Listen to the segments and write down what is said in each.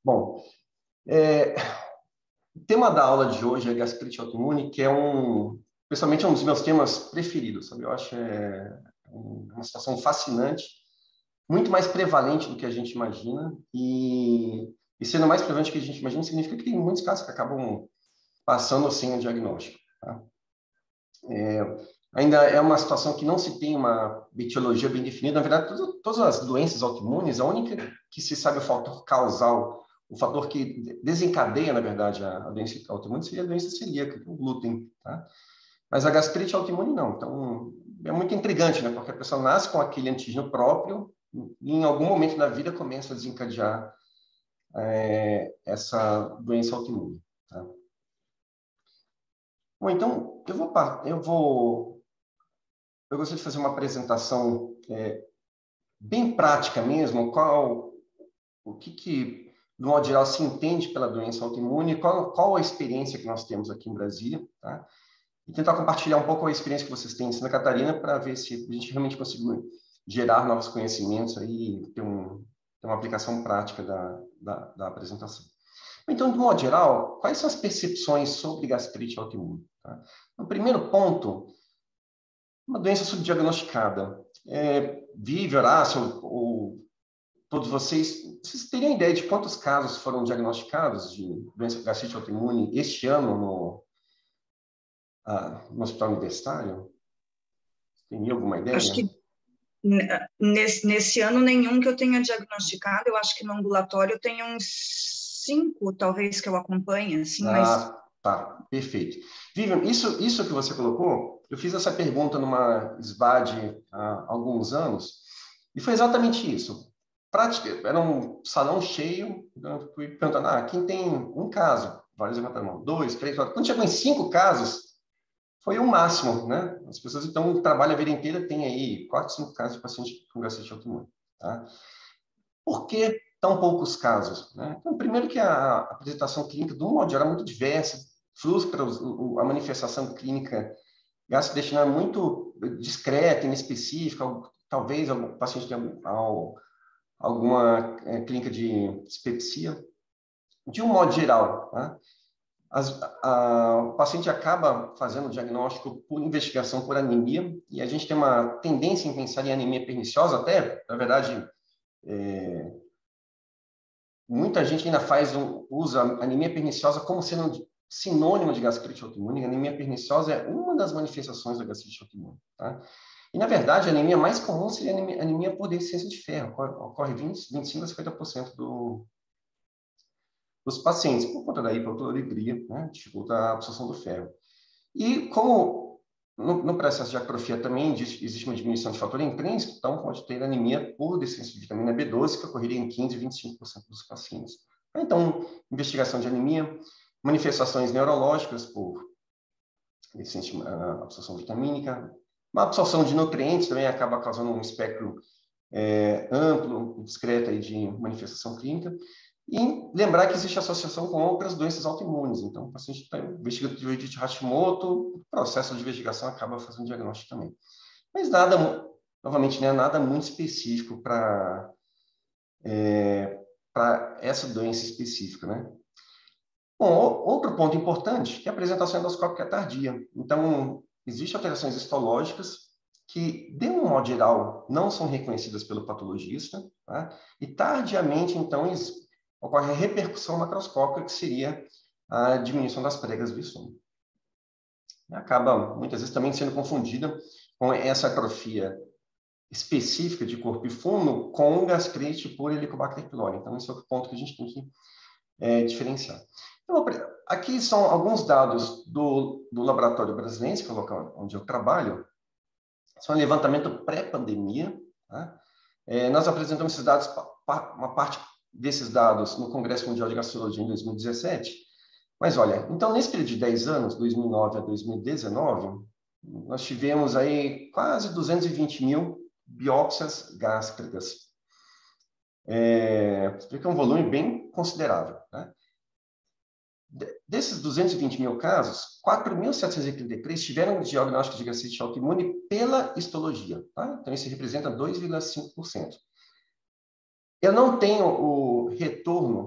Bom, é, o tema da aula de hoje é gastrite autoimune, que é pessoalmente, um dos meus temas preferidos, sabe? Eu acho uma situação fascinante, muito mais prevalente do que a gente imagina, e sendo mais prevalente do que a gente imagina, significa que tem muitos casos que acabam passando sem o diagnóstico, tá? Ainda é uma situação que não se tem uma etiologia bem definida. Na verdade, todas as doenças autoimunes, a única que se sabe o fator causal, o fator que desencadeia, na verdade, a doença autoimune seria a doença celíaca, que é o glúten, tá? Mas a gastrite autoimune não. Então, é muito intrigante, né? Porque a pessoa nasce com aquele antígeno próprio e em algum momento da vida começa a desencadear essa doença autoimune, tá? Bom, então, eu gostaria de fazer uma apresentação bem prática mesmo, o que, de modo geral, se entende pela doença autoimune, qual a experiência que nós temos aqui em Brasília, tá? E tentar compartilhar um pouco a experiência que vocês têm em Santa Catarina para ver se a gente realmente conseguiu gerar novos conhecimentos aí e ter uma aplicação prática da apresentação. Então, de modo geral, quais são as percepções sobre gastrite autoimune? Tá? O primeiro ponto, uma doença subdiagnosticada. Vive, Horácio, ou todos vocês teriam ideia de quantos casos foram diagnosticados de doença gastrite autoimune este ano no hospital universitário? Tem alguma Acho ideia? que nesse ano nenhum que eu tenha diagnosticado. Eu acho que no ambulatório tem uns 5, talvez, que eu acompanhe, assim, mas... Tá, perfeito. Vivian, isso que você colocou, eu fiz essa pergunta numa SVAD há alguns anos, e foi exatamente isso. Era um salão cheio, eu fui perguntando, quem tem um caso? Vários levantaram a mão, 2, 3, 4. Quando chegou em 5 casos, foi o máximo, né? As pessoas, então, trabalham a vida inteira, tem aí 4, 5 casos de paciente com gastrite autoimune, tá? Por que tão poucos casos, né? Então, primeiro que a apresentação clínica, do modo geral, é muito diversa, frustra a manifestação clínica gastrointestinal é muito discreta, inespecífica, talvez o paciente tenha alguma clínica de dispepsia. De um modo geral, tá? O paciente acaba fazendo o diagnóstico por investigação por anemia, e a gente tem uma tendência em pensar em anemia perniciosa, até, na verdade, muita gente ainda usa anemia perniciosa como sendo sinônimo de gastrite autoimune. A anemia perniciosa é uma das manifestações da gastrite autoimune, tá? E, na verdade, a anemia mais comum seria a anemia por deficiência de ferro. Ocorre 25% a 50% dos pacientes, por conta da hiperuricemia, né? Dificulta a absorção do ferro. E como no processo de atrofia também existe uma diminuição de fator intrínseco, então pode ter anemia por deficiência de vitamina B12, que ocorreria em 15% a 25% dos pacientes. Então, investigação de anemia, manifestações neurológicas por deficiência de absorção vitamínica, uma absorção de nutrientes também acaba causando um espectro amplo e discreto aí de manifestação clínica. E lembrar que existe associação com outras doenças autoimunes. Então, o paciente está investigando de Hashimoto, o processo de investigação acaba fazendo diagnóstico também. Mas nada, novamente, né, nada muito específico para essa doença específica, né? Bom, outro ponto importante é a apresentação endoscópica tardia. Então, existem alterações histológicas que, de um modo geral, não são reconhecidas pelo patologista, tá? E tardiamente, então, ocorre a repercussão macroscópica, que seria a diminuição das pregas do estômago. E acaba, muitas vezes, também sendo confundida com essa atrofia específica de corpo e fundo com gastrite por Helicobacter pylori. Então, esse é outro ponto que a gente tem que diferenciar. Então, aqui são alguns dados do Laboratório Brasiliense, que é o local onde eu trabalho. São um levantamento pré-pandemia, tá? Nós apresentamos esses dados, uma parte desses dados no Congresso Mundial de Gastrologia em 2017. Mas olha, então nesse período de 10 anos, 2009 a 2019, nós tivemos aí quase 220 mil biópsias gástricas. Isso é um volume bem considerável, né? Desses 220 mil casos, 4.733 tiveram diagnóstico de gastrite autoimune pela histologia, tá? Então, isso representa 2,5%. Eu não tenho o retorno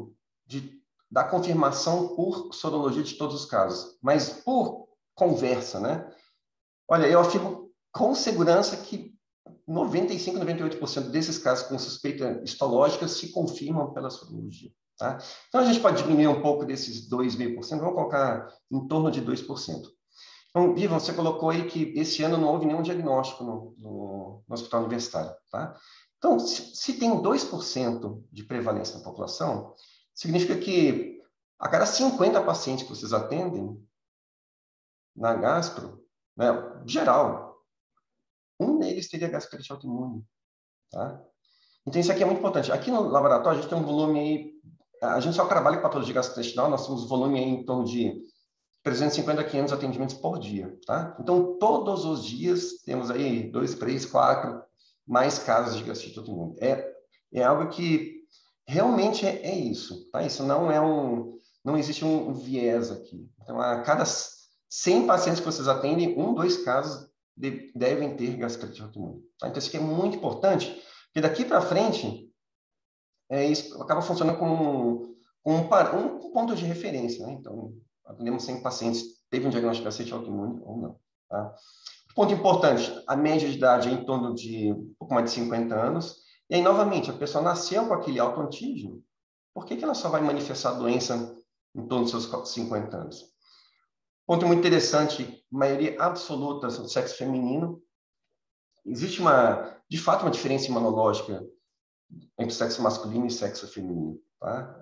da confirmação por sorologia de todos os casos, mas por conversa, né? Olha, eu afirmo com segurança que 95, 98% desses casos com suspeita histológica se confirmam pela sorologia. Tá? Então, a gente pode diminuir um pouco desses 2,5%, vamos colocar em torno de 2%. Então, Vivian, você colocou aí que esse ano não houve nenhum diagnóstico no hospital universitário. Tá? Então, se tem 2% de prevalência na população, significa que a cada 50 pacientes que vocês atendem na gastro, né, geral, um deles teria gastrite autoimune. Tá? Então, isso aqui é muito importante. Aqui no laboratório, a gente tem um volume aí, a gente só trabalha com patologia gastrointestinal, nós temos um volume aí em torno de 350 a 500 atendimentos por dia. Tá? Então, todos os dias, temos aí 2, 3, 4 mais casos de gastrite autoimune. É algo que realmente é isso. Tá? Isso não é não existe um viés aqui. Então, a cada 100 pacientes que vocês atendem, 1, 2 casos devem ter gastrite autoimune. Tá? Então, isso aqui é muito importante, porque daqui para frente, isso acaba funcionando como um ponto de referência. Né? Então, atendemos 100 pacientes, teve um diagnóstico de gastrite autoimune ou não. Tá? Ponto importante, a média de idade é em torno de um pouco mais de 50 anos. E aí, novamente, a pessoa nasceu com aquele autoantígeno, por que ela só vai manifestar a doença em torno dos seus 50 anos? Ponto muito interessante, maioria absoluta do sexo feminino. Existe, de fato, uma diferença imunológica entre sexo masculino e sexo feminino. Tá?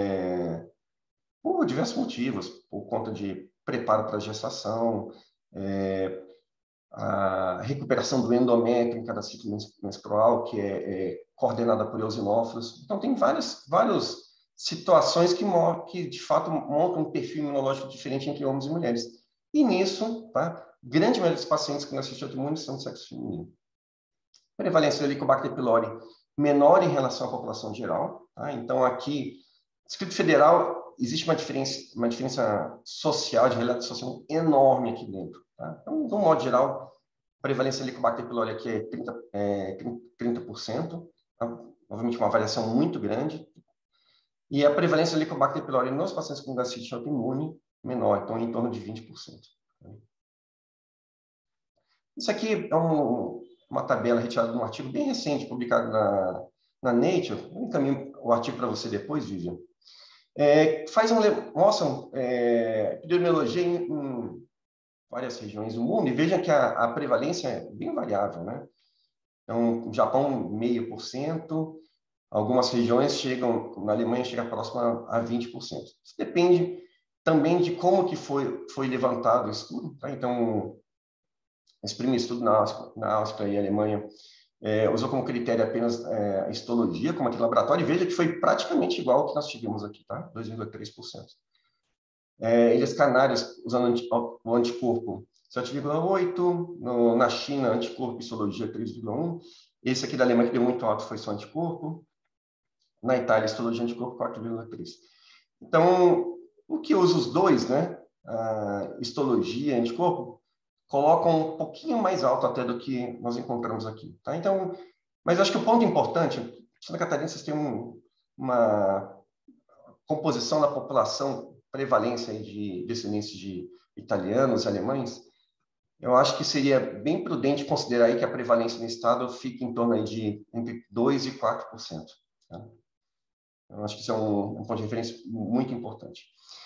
Por diversos motivos, por conta de preparo para a gestação, a recuperação do endométrio em cada ciclo menstrual, que é coordenada por eosinófilos. Então, tem várias situações que, de fato, montam um perfil imunológico diferente entre homens e mulheres. E nisso, tá? Grande maioria dos pacientes com gastrite autoimune são de sexo feminino. Prevalência do Helicobacter pylori menor em relação à população geral. Tá? Então, aqui, Distrito Federal, existe uma diferença social, de realidade social enorme aqui dentro. Tá? Então, de um modo geral, a prevalência do Helicobacter pylori aqui é 30%, tá? Obviamente uma variação muito grande. E a prevalência do Helicobacter pylori nos pacientes com gastrite autoimune menor, então em torno de 20%. Isso aqui é uma tabela retirada de um artigo bem recente, publicado na Nature. Eu encaminho o artigo para você depois, Vivian. Mostram epidemiologia em várias regiões do mundo e veja que a prevalência é bem variável, né? Então, no Japão, 0,5%, algumas regiões na Alemanha chega próximo a 20%. Isso depende também de como que foi levantado o estudo, tá? Então, esse primeiro estudo na Áustria e Alemanha usou como critério apenas a histologia, como aquele laboratório, e veja que foi praticamente igual ao que nós tivemos aqui, tá? 2,3%. Ilhas Canárias, usando o anticorpo 7,8%, na China, anticorpo e histologia 3,1%, esse aqui da Alemanha que deu muito alto foi só anticorpo, na Itália, histologia anticorpo 4,3%. Então, o que usa os dois, né? Histologia e anticorpo, colocam um pouquinho mais alto até do que nós encontramos aqui. Tá? Então, mas acho que o ponto importante, Santa Catarina, vocês têm uma composição da população, prevalência aí de descendentes de italianos e alemães, eu acho que seria bem prudente considerar aí que a prevalência no estado fique em torno aí de entre 2% e 4%. Tá? Eu acho que isso é um ponto de referência muito importante.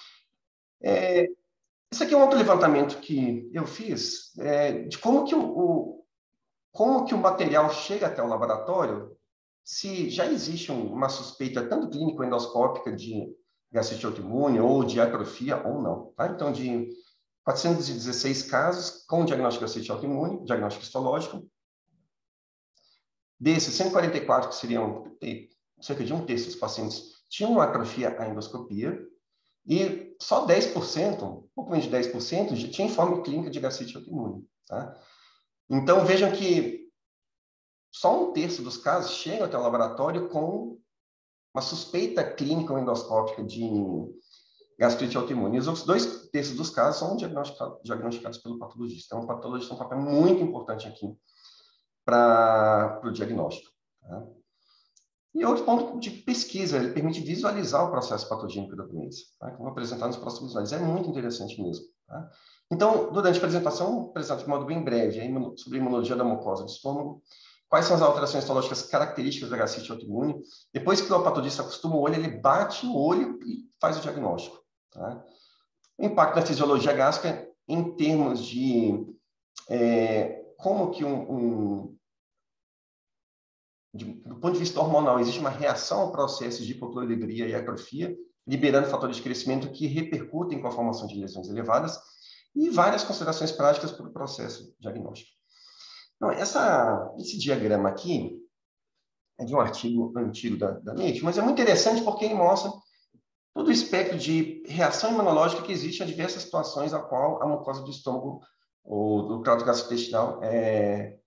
Esse aqui é um outro levantamento que eu fiz de como que o material chega até o laboratório, se já existe uma suspeita tanto clínico-endoscópica de gastrite autoimune ou de atrofia ou não. Tá? Então, de 416 casos com diagnóstico de gastrite autoimune, diagnóstico histológico, desses 144, que seriam cerca de 1/3 dos pacientes, tinham uma atrofia à endoscopia, e só 10%, um pouco menos de 10%, já tinha informe clínico de gastrite autoimune. Tá? Então, vejam que só 1/3 dos casos chegam até o laboratório com uma suspeita clínica ou endoscópica de gastrite autoimune. E os outros 2/3 dos casos são diagnosticados pelo patologista. Então, o patologista tem um papel muito importante aqui para o diagnóstico. Tá? E outro ponto de pesquisa, ele permite visualizar o processo patogênico da doença, tá? Que eu vou apresentar nos próximos slides. É muito interessante mesmo. Tá? Então, durante a apresentação, vou apresentar de modo bem breve sobre a imunologia da mucosa do estômago, quais são as alterações histológicas características da gastrite autoimune. Depois que o patologista acostuma o olho, ele bate no olho e faz o diagnóstico. Tá? O impacto na fisiologia gástrica em termos de como que do ponto de vista hormonal, existe uma reação ao processo de hipocloridria e atrofia, liberando fatores de crescimento que repercutem com a formação de lesões elevadas e várias considerações práticas para o processo diagnóstico. Então, esse diagrama aqui é de um artigo antigo da Nature, mas é muito interessante porque ele mostra todo o espectro de reação imunológica que existe a diversas situações a qual a mucosa do estômago ou do trato gastrointestinal é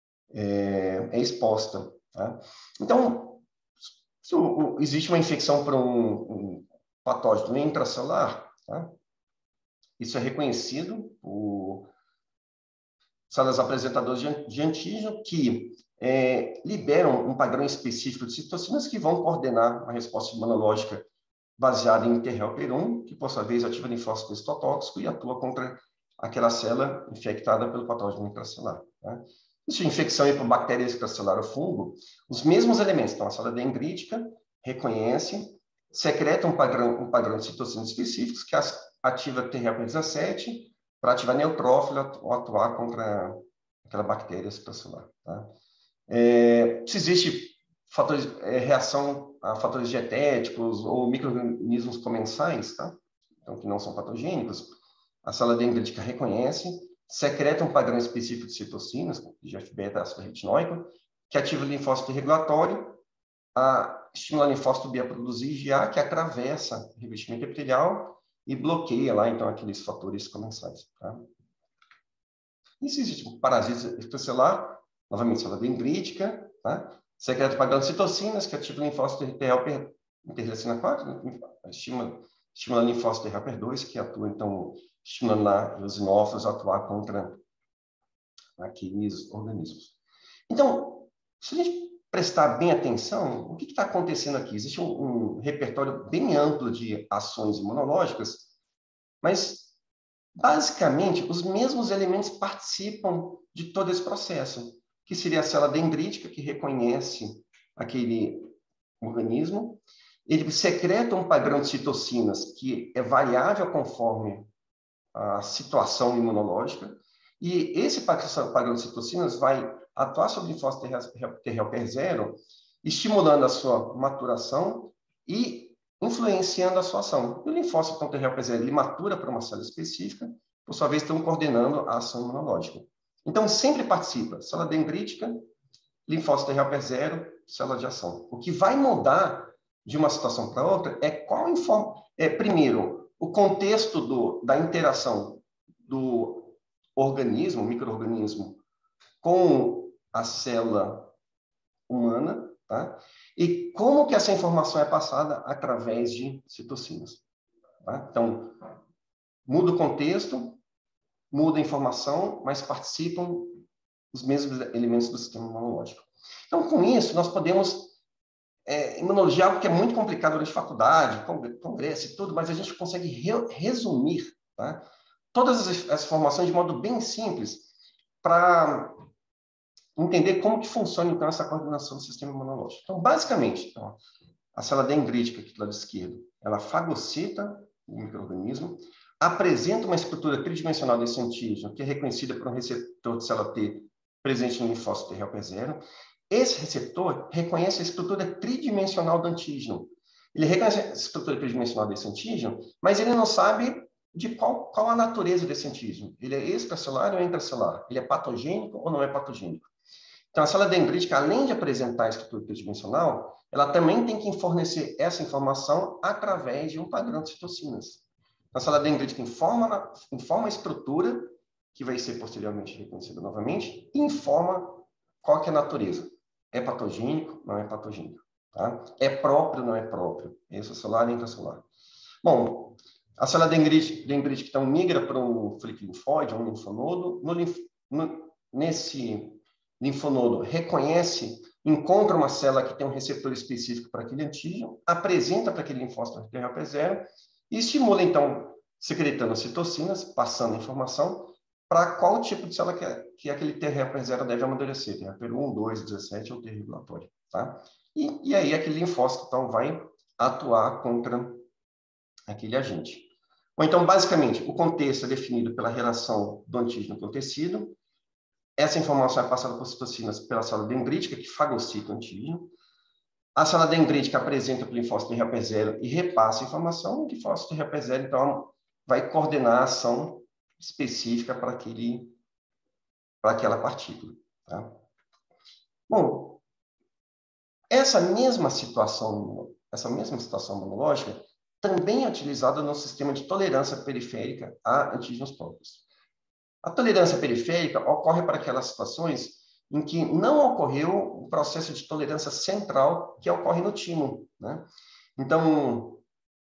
exposta. Tá? Então, se existe uma infecção por um patógeno intracelular, tá? Isso é reconhecido por células apresentadoras de antígeno que liberam um padrão específico de citocinas que vão coordenar a resposta imunológica baseada em interhelper 1, que por sua vez ativa linfócito estotóxico e atua contra aquela célula infectada pelo patógeno intracelular. Tá? Isso é infecção por bactéria extracelular ou fungo, os mesmos elementos. Então, a célula dendrítica reconhece, secreta um padrão de citocinas específicos que ativa T-helper 17 para ativar neutrófilo ou atuar contra aquela bactéria extracelular. Tá? Se existe reação a fatores dietéticos ou micro-organismos comensais, tá? Então, que não são patogênicos, a célula dendrítica reconhece, secreta um padrão específico de citocinas, GF-beta, ácido retinóico, que ativa o linfócito regulatório, estimula o linfócito B a produzir IgA, que atravessa o revestimento epitelial e bloqueia lá, então, aqueles fatores comensais. Tá? E se existe um parasita extracelular, novamente, célula dendrítica, tá? Secreta o padrão de citocinas, que ativa o linfócito T-helper interleucina 4, estimula o linfócito T-helper 2, que atua, então, estimulando lá os eosinófilos a atuar contra aqueles organismos. Então, se a gente prestar bem atenção, o que está acontecendo aqui? Existe um repertório bem amplo de ações imunológicas, mas, basicamente, os mesmos elementos participam de todo esse processo, que seria a célula dendrítica, que reconhece aquele organismo, ele secreta um padrão de citocinas que é variável conforme a situação imunológica, e esse padrão de citocinas vai atuar sobre o linfócito T-helper 0, estimulando a sua maturação e influenciando a sua ação. E o linfócito T-helper 0 ele matura para uma célula específica, por sua vez estão coordenando a ação imunológica. Então, sempre participa célula dendrítica, linfócito T-helper 0, célula de ação. O que vai mudar de uma situação para outra é primeiro, o contexto da interação do organismo, micro-organismo, com a célula humana, tá? E como que essa informação é passada através de citocinas. Tá? Então, muda o contexto, muda a informação, mas participam os mesmos elementos do sistema imunológico. Então, com isso, nós podemos imunologia é algo que é muito complicado durante faculdade, congresso e tudo, mas a gente consegue resumir, tá? Todas as informações de modo bem simples para entender como que funciona, então, essa coordenação do sistema imunológico. Então, basicamente, a célula dendrítica, aqui do lado esquerdo, ela fagocita o micro-organismo, apresenta uma estrutura tridimensional desse antígeno, que é reconhecida por um receptor de célula T presente no linfócito T-helper 0. Esse receptor reconhece a estrutura tridimensional do antígeno. Ele reconhece a estrutura tridimensional desse antígeno, mas ele não sabe de qual a natureza desse antígeno. Ele é extracelular ou intracelular? Ele é patogênico ou não é patogênico? Então, a célula dendrítica, além de apresentar a estrutura tridimensional, ela também tem que fornecer essa informação através de um padrão de citocinas. A célula dendrítica informa a estrutura, que vai ser posteriormente reconhecida novamente, e informa qual que é a natureza. É patogênico? Não é patogênico. Tá? É próprio? Não é próprio? É extracelular ou intracelular? Bom, a célula dendrítica então migra para um folículo linfóide, um linfonodo. Nesse linfonodo reconhece encontra uma célula que tem um receptor específico para aquele antígeno, apresenta para aquele linfócito TRP0 e estimula, então, secretando citocinas, passando informação para qual tipo de célula que aquele TRP0 deve amadurecer, TRP1, 2, 17 ou T regulatório, tá? E aí aquele linfócito, então, vai atuar contra aquele agente. Ou então, basicamente, o contexto é definido pela relação do antígeno com o tecido. Essa informação é passada por citocinas pela célula dendrítica, que fagocita o antígeno. A célula dendrítica apresenta para o linfócito TRP0 e repassa a informação. O linfócito TRP0, então, vai coordenar a ação específica para aquela partícula. Tá? Bom, essa mesma situação imunológica também é utilizada no sistema de tolerância periférica a antígenos próprios. A tolerância periférica ocorre para aquelas situações em que não ocorreu o processo de tolerância central que ocorre no timo, né? Então,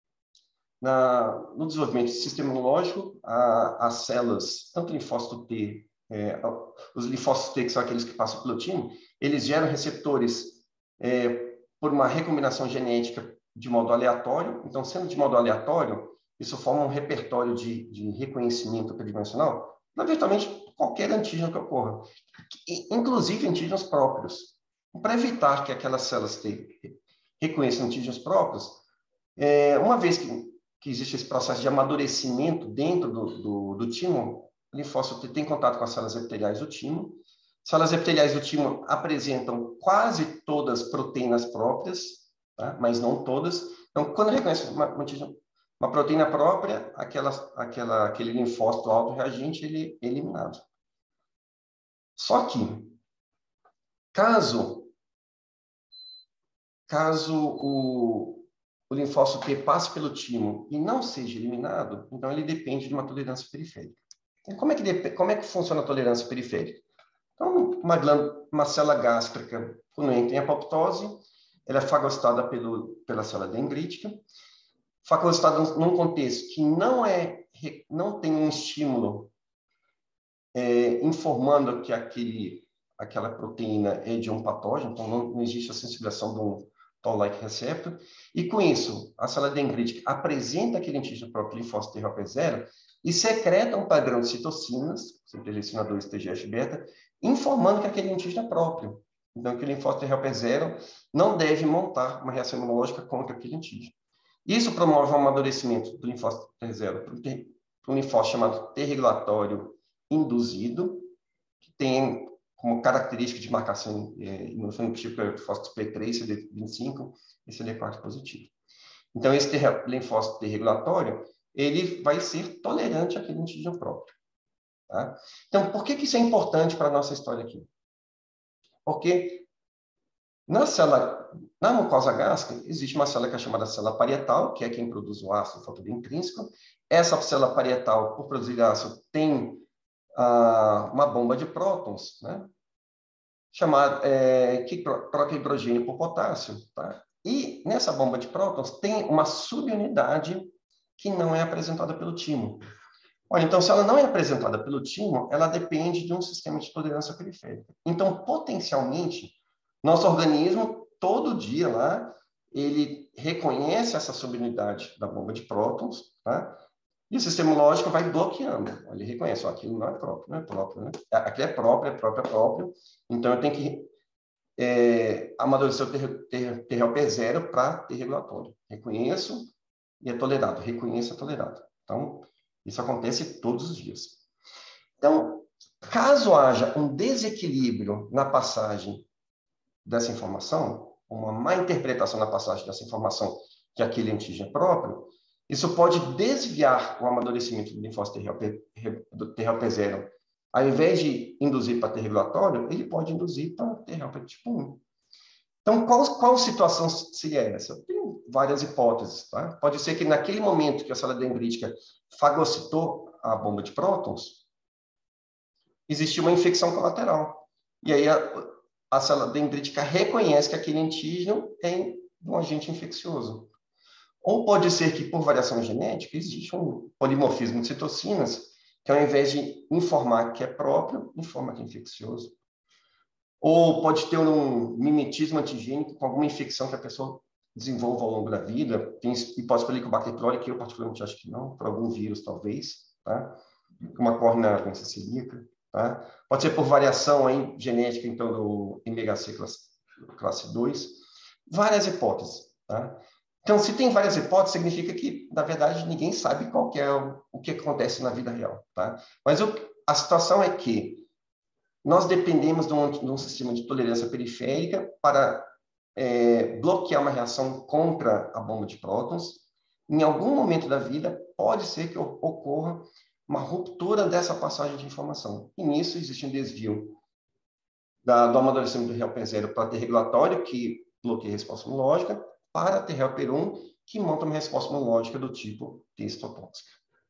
no desenvolvimento do sistema imunológico, as células, tanto linfócito T, os linfócitos T, que são aqueles que passam pelo timo, eles geram receptores por uma recombinação genética de modo aleatório. Então, sendo de modo aleatório, isso forma um repertório de reconhecimento tridimensional para virtualmente qualquer antígeno que ocorra, inclusive antígenos próprios. Para evitar que aquelas células T reconheçam antígenos próprios, uma vez que existe esse processo de amadurecimento dentro do timo, o linfócito T tem contato com as células epiteliais do timo. As células epiteliais do timo apresentam quase todas proteínas próprias, tá? Mas não todas. Então, quando reconhece uma proteína própria, aquele linfócito autorreagente, ele é eliminado. Só que, caso o linfócito T passe pelo timo e não seja eliminado, então ele depende de uma tolerância periférica. Então, como é que funciona a tolerância periférica? Então, uma célula gástrica, quando entra em apoptose, ela é fagocitada pela célula dendrítica, fagocitada num contexto que não tem um estímulo informando que aquela proteína é de um patógeno, então não existe a sensibilização de um toll-like receptor, e com isso, a célula dendrítica apresenta aquele antígeno próprio linfócito TRP0 e secreta um padrão de citocinas, interleucina 2 TGF-beta, informando que aquele antígeno é próprio. Então, que o linfócito TRP0 não deve montar uma reação imunológica contra aquele antígeno. Isso promove um amadurecimento do linfócito T0 para um linfócito chamado T regulatório induzido, que tem como característica de marcação imunofenotípica fosfatase P3, CD25 e CD4 positivo. Então, esse linfócito T regulatório, ele vai ser tolerante àquele antígeno próprio. Tá? Então, por que isso é importante para a nossa história aqui? Porque na mucosa gástrica, existe uma célula que é chamada célula parietal, que é quem produz o ácido fosfodietilínico. Essa célula parietal, por produzir ácido, tem uma bomba de prótons, né? Que troca hidrogênio por potássio. Tá? E nessa bomba de prótons tem uma subunidade que não é apresentada pelo timo. Olha, então, se ela não é apresentada pelo timo, ela depende de um sistema de tolerância periférica. Então, potencialmente, nosso organismo, todo dia lá, ele reconhece essa subunidade da bomba de prótons, tá? E o sistema imunológico vai bloqueando. Ele reconhece, aquilo não é próprio, não é próprio, né? Aquilo é próprio. Então, eu tenho que amadurecer o TRP0 para ter regulatório. Reconheço e é tolerado. Reconheço e é tolerado. Então, isso acontece todos os dias. Então, caso haja um desequilíbrio na passagem dessa informação, uma má interpretação na passagem dessa informação que aquele antígeno é próprio, isso pode desviar o amadurecimento do linfócito TRP0. Ao invés de induzir para T regulatório, ele pode induzir para TRP tipo 1. Então, qual situação seria essa? Tem várias hipóteses. Tá? Pode ser que naquele momento que a célula dendrítica fagocitou a bomba de prótons, existiu uma infecção colateral. E aí a célula dendrítica reconhece que aquele antígeno é um agente infeccioso. Ou pode ser que, por variação genética, existe um polimorfismo de citocinas, que ao invés de informar que é próprio, informa que é infeccioso. Ou pode ter um mimetismo antigênico com alguma infecção que a pessoa desenvolva ao longo da vida. Tem hipótese para Helicobacter pylori, que eu particularmente acho que não, por algum vírus talvez, tá? Como ocorre na doença celíaca, tá? Pode ser por variação aí, genética, então, do MHC classe 2. Várias hipóteses, tá? Então, se tem várias hipóteses, significa que, na verdade, ninguém sabe qual que é o que acontece na vida real, tá? Mas a situação é que nós dependemos de um sistema de tolerância periférica para bloquear uma reação contra a bomba de prótons. Em algum momento da vida, pode ser que ocorra uma ruptura dessa passagem de informação. E nisso existe um desvio do amadurecimento do helper-0 para T regulatório, que bloqueia a resposta imunológica, para T helper 1, que monta uma resposta imunológica do tipo T histotóxica.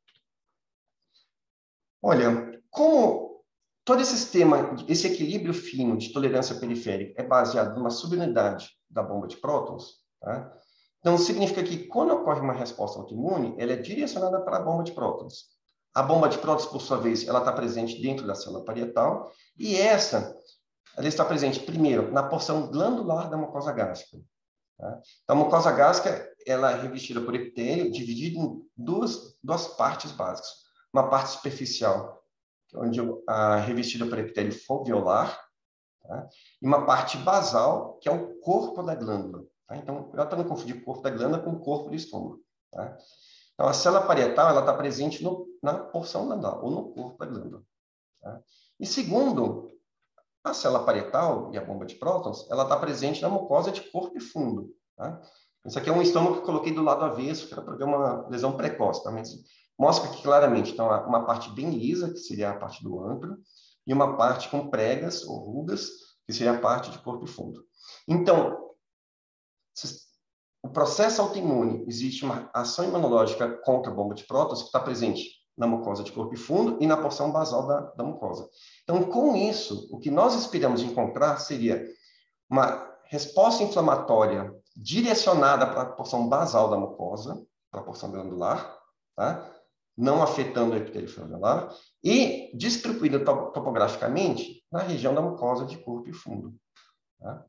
Olha, como todo esse sistema, esse equilíbrio fino de tolerância periférica é baseado numa subunidade da bomba de prótons, tá? Então, significa que quando ocorre uma resposta autoimune, ela é direcionada para a bomba de prótons. A bomba de prótons, por sua vez, ela está presente dentro da célula parietal, e ela está presente, primeiro, na porção glandular da mucosa gástrica. Tá? Então, a mucosa gástrica ela é revestida por epitélio, dividida em duas partes básicas. Uma parte superficial, onde revestida por epitélio foveolar, tá? E uma parte basal, que é o corpo da glândula. Tá? Então, cuidado para não confundir o corpo da glândula com o corpo do estômago. Tá? Então, a célula parietal ela está presente na porção glandular, ou no corpo da glândula. Tá? E segundo, a célula parietal e a bomba de prótons, ela está presente na mucosa de corpo e fundo. Tá? Isso aqui é um estômago que eu coloquei do lado avesso, que era para ver uma lesão precoce. Tá? Mas mostra aqui claramente, então, uma parte bem lisa, que seria a parte do antro, e uma parte com pregas ou rugas, que seria a parte de corpo e fundo. Então, o processo autoimune, existe uma ação imunológica contra a bomba de prótons que está presente na mucosa de corpo e fundo e na porção basal da mucosa. Então, com isso, o que nós esperamos encontrar seria uma resposta inflamatória direcionada para a porção basal da mucosa, para a porção glandular, tá? Não afetando o epitélio foveolar, e distribuída topograficamente na região da mucosa de corpo e fundo. Tá?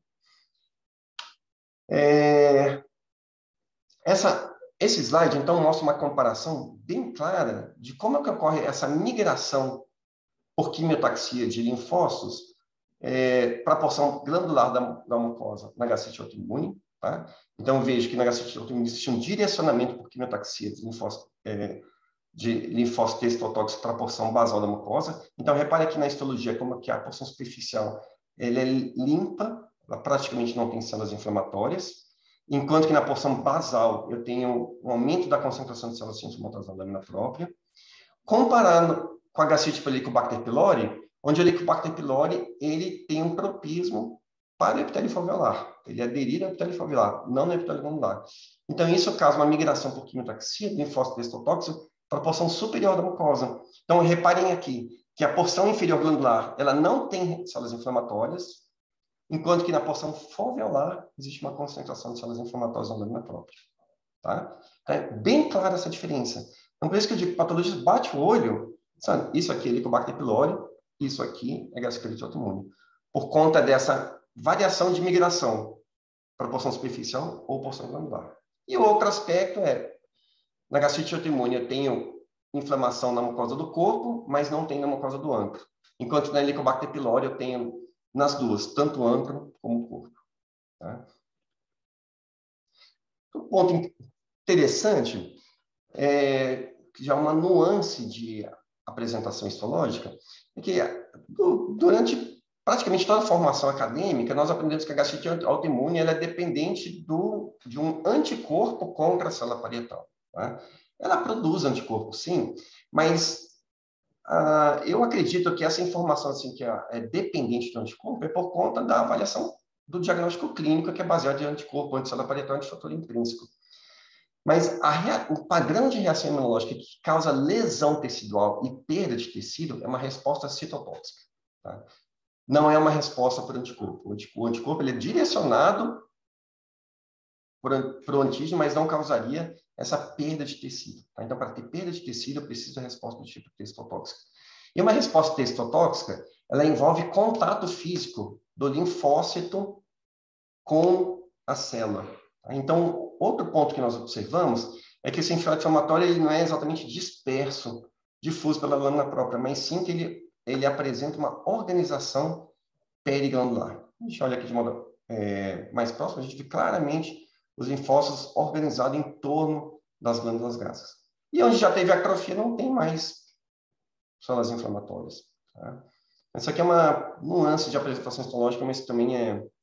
Esse slide, então, mostra uma comparação bem clara de como é que ocorre essa migração por quimiotaxia de linfócitos para a porção glandular da mucosa na gastrite autoimune. Tá? Então, eu vejo que na gastrite autoimune existe um direcionamento por quimiotaxia de linfócito T histotóxico para a porção basal da mucosa. Então, repare aqui na histologia como que a porção superficial ela é limpa, ela praticamente não tem células inflamatórias, enquanto que na porção basal eu tenho um aumento da concentração de células cinzas na lâmina própria. Comparando com a gastrite por Helicobacter pylori, onde o Helicobacter pylori ele tem um tropismo para o epitélio foveolar. Ele é aderido ao epitélio foveolar, não no epitélio glandular. Então, isso causa uma migração por quimiotaxia do linfócito histotóxico para a porção superior da mucosa. Então, reparem aqui que a porção inferior glandular ela não tem células inflamatórias, enquanto que na porção foveolar existe uma concentração de células inflamatórias na lâmina própria. Tá? É bem clara essa diferença. Então, por isso que eu digo que o patologista bate o olho, sabe? Isso aqui é Helicobacter pylori, isso aqui é gastrite autoimune. Por conta dessa variação de migração para porção superficial ou porção glandular. E o outro aspecto na gastrite autoimune eu tenho inflamação na mucosa do corpo, mas não tenho na mucosa do antro. Enquanto na Helicobacter pylori eu tenho nas duas, tanto o antro como o corpo. Tá? Um ponto interessante já uma nuance de apresentação histológica, é que durante praticamente toda a formação acadêmica, nós aprendemos que a gastrite autoimune ela é dependente de um anticorpo contra a célula parietal. Tá? Ela produz anticorpo, sim, mas eu acredito que essa informação assim, que é dependente do anticorpo é por conta da avaliação do diagnóstico clínico, que é baseado em anticorpo, anti-célula parietal e antifator intrínseco. Mas o padrão de reação imunológica que causa lesão tecidual e perda de tecido é uma resposta citotóxica. Tá? Não é uma resposta por anticorpo. O anticorpo ele é direcionado para o antígeno, mas não causaria essa perda de tecido. Tá? Então, para ter perda de tecido, eu preciso da resposta do tipo testotóxica. E uma resposta testotóxica, ela envolve contato físico do linfócito com a célula. Então, outro ponto que nós observamos é que esse infiltrado ele não é exatamente disperso, difuso pela lâmina própria, mas sim que ele apresenta uma organização periglandular. A gente olha aqui de modo mais próximo, a gente vê claramente os linfócitos organizados em torno das glândulas gástricas. E onde já teve atrofia, não tem mais células inflamatórias. Tá? Essa aqui é uma nuance de apresentação histológica, mas também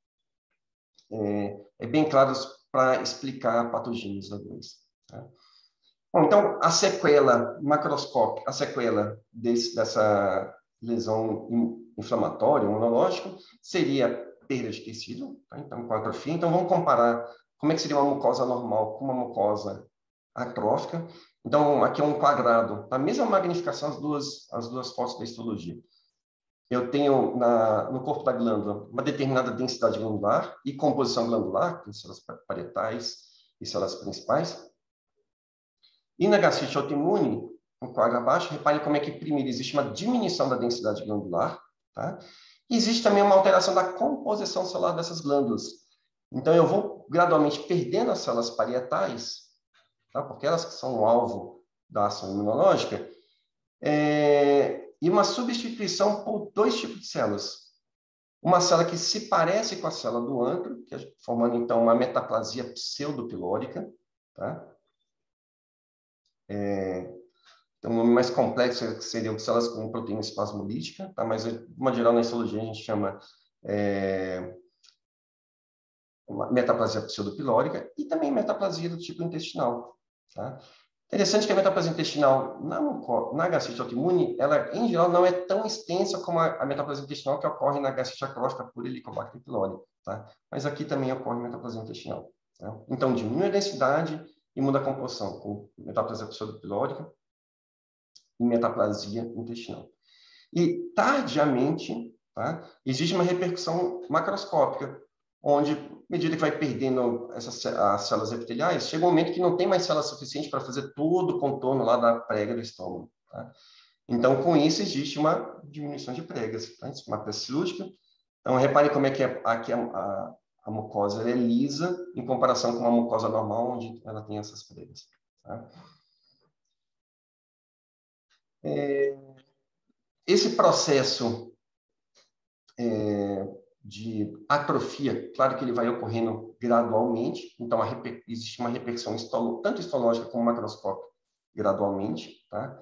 é bem claro para explicar a patogênese da doença. Tá? Bom, então, a sequela macroscópica, a sequela dessa lesão inflamatória, imunológica, seria perda de tecido, tá? Então, com atrofia. Então, vamos comparar como é que seria uma mucosa normal com uma mucosa atrófica. Então, aqui é um quadrado, a mesma magnificação, as duas fotos da histologia. Eu tenho no corpo da glândula uma determinada densidade glandular e composição glandular, com células parietais e células principais. E na gastrite autoimune, no quadro abaixo, repare como é que, primeiro, existe uma diminuição da densidade glandular, tá? E existe também uma alteração da composição celular dessas glândulas. Então, eu vou gradualmente perdendo as células parietais, tá? Porque elas que são o alvo da ação imunológica, e uma substituição por dois tipos de células. Uma célula que se parece com a célula do antro, formando, então, uma metaplasia pseudopilórica, tá? Então, um nome mais complexo seriam células com proteína espasmolítica, tá? Mas, de uma geral, na histologia, a gente chama uma metaplasia pseudopilórica e também metaplasia do tipo intestinal. Tá? Interessante que a metaplasia intestinal na gastrite autoimune, ela, em geral, não é tão extensa como a metaplasia intestinal que ocorre na gastrite acrófica por Helicobacter pylori. Tá? Mas aqui também ocorre metaplasia intestinal. Tá? Então, diminui a densidade e muda a composição com metaplasia pseudopilórica e metaplasia intestinal. E, tardiamente, tá, existe uma repercussão macroscópica, onde, à medida que vai perdendo as células epiteliais, chega um momento que não tem mais células suficientes para fazer todo o contorno lá da prega do estômago. Tá? Então, com isso, existe uma diminuição de pregas, tá? Uma prega cirúrgica. Então, repare como é que aqui a mucosa é lisa, em comparação com uma mucosa normal, onde ela tem essas pregas. Tá? Esse processo de atrofia, claro que ele vai ocorrendo gradualmente, então existe uma repercussão tanto histológica como macroscópica gradualmente. Tá?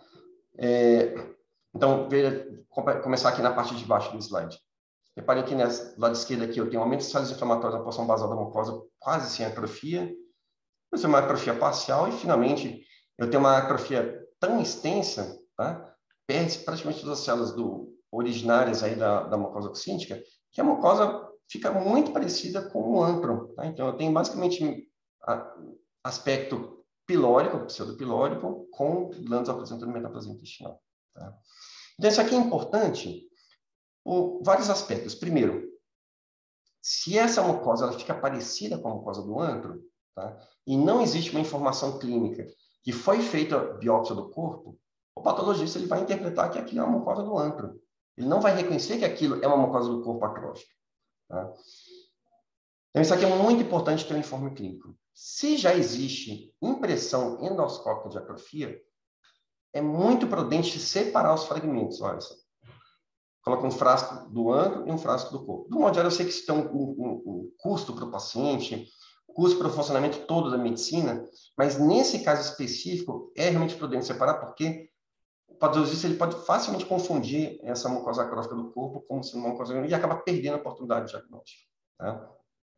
Então, começar aqui na parte de baixo do slide. Reparem que no lado esquerdo aqui eu tenho um aumento de células inflamatórias na porção basal da mucosa quase sem atrofia, depois uma atrofia parcial e, finalmente, eu tenho uma atrofia tão extensa, tá? Perde praticamente todas as células originárias aí da mucosa oxíntica, que a mucosa fica muito parecida com o antro. Tá? Então, eu tenho basicamente aspecto pilórico, pseudopilórico, com glândulas apresentando metaplasia intestinal. Tá? Então, isso aqui é importante por vários aspectos. Primeiro, se essa mucosa ela fica parecida com a mucosa do antro, tá? E não existe uma informação clínica que foi feita a biópsia do corpo, o patologista ele vai interpretar que aquilo é uma mucosa do antro. Ele não vai reconhecer que aquilo é uma mucosa do corpo atrófico. Tá? Então, isso aqui é muito importante ter um informe clínico. Se já existe impressão endoscópica de atrofia, é muito prudente separar os fragmentos. Olha só. Coloca um frasco do antro e um frasco do corpo. Do modo geral, eu sei que isso tem um custo para o paciente, custo para o funcionamento todo da medicina, mas nesse caso específico, é realmente prudente separar, porque o patologista ele pode facilmente confundir essa mucosa acrófica do corpo como sendo uma mucosa e acaba perdendo a oportunidade de diagnóstico. Tá?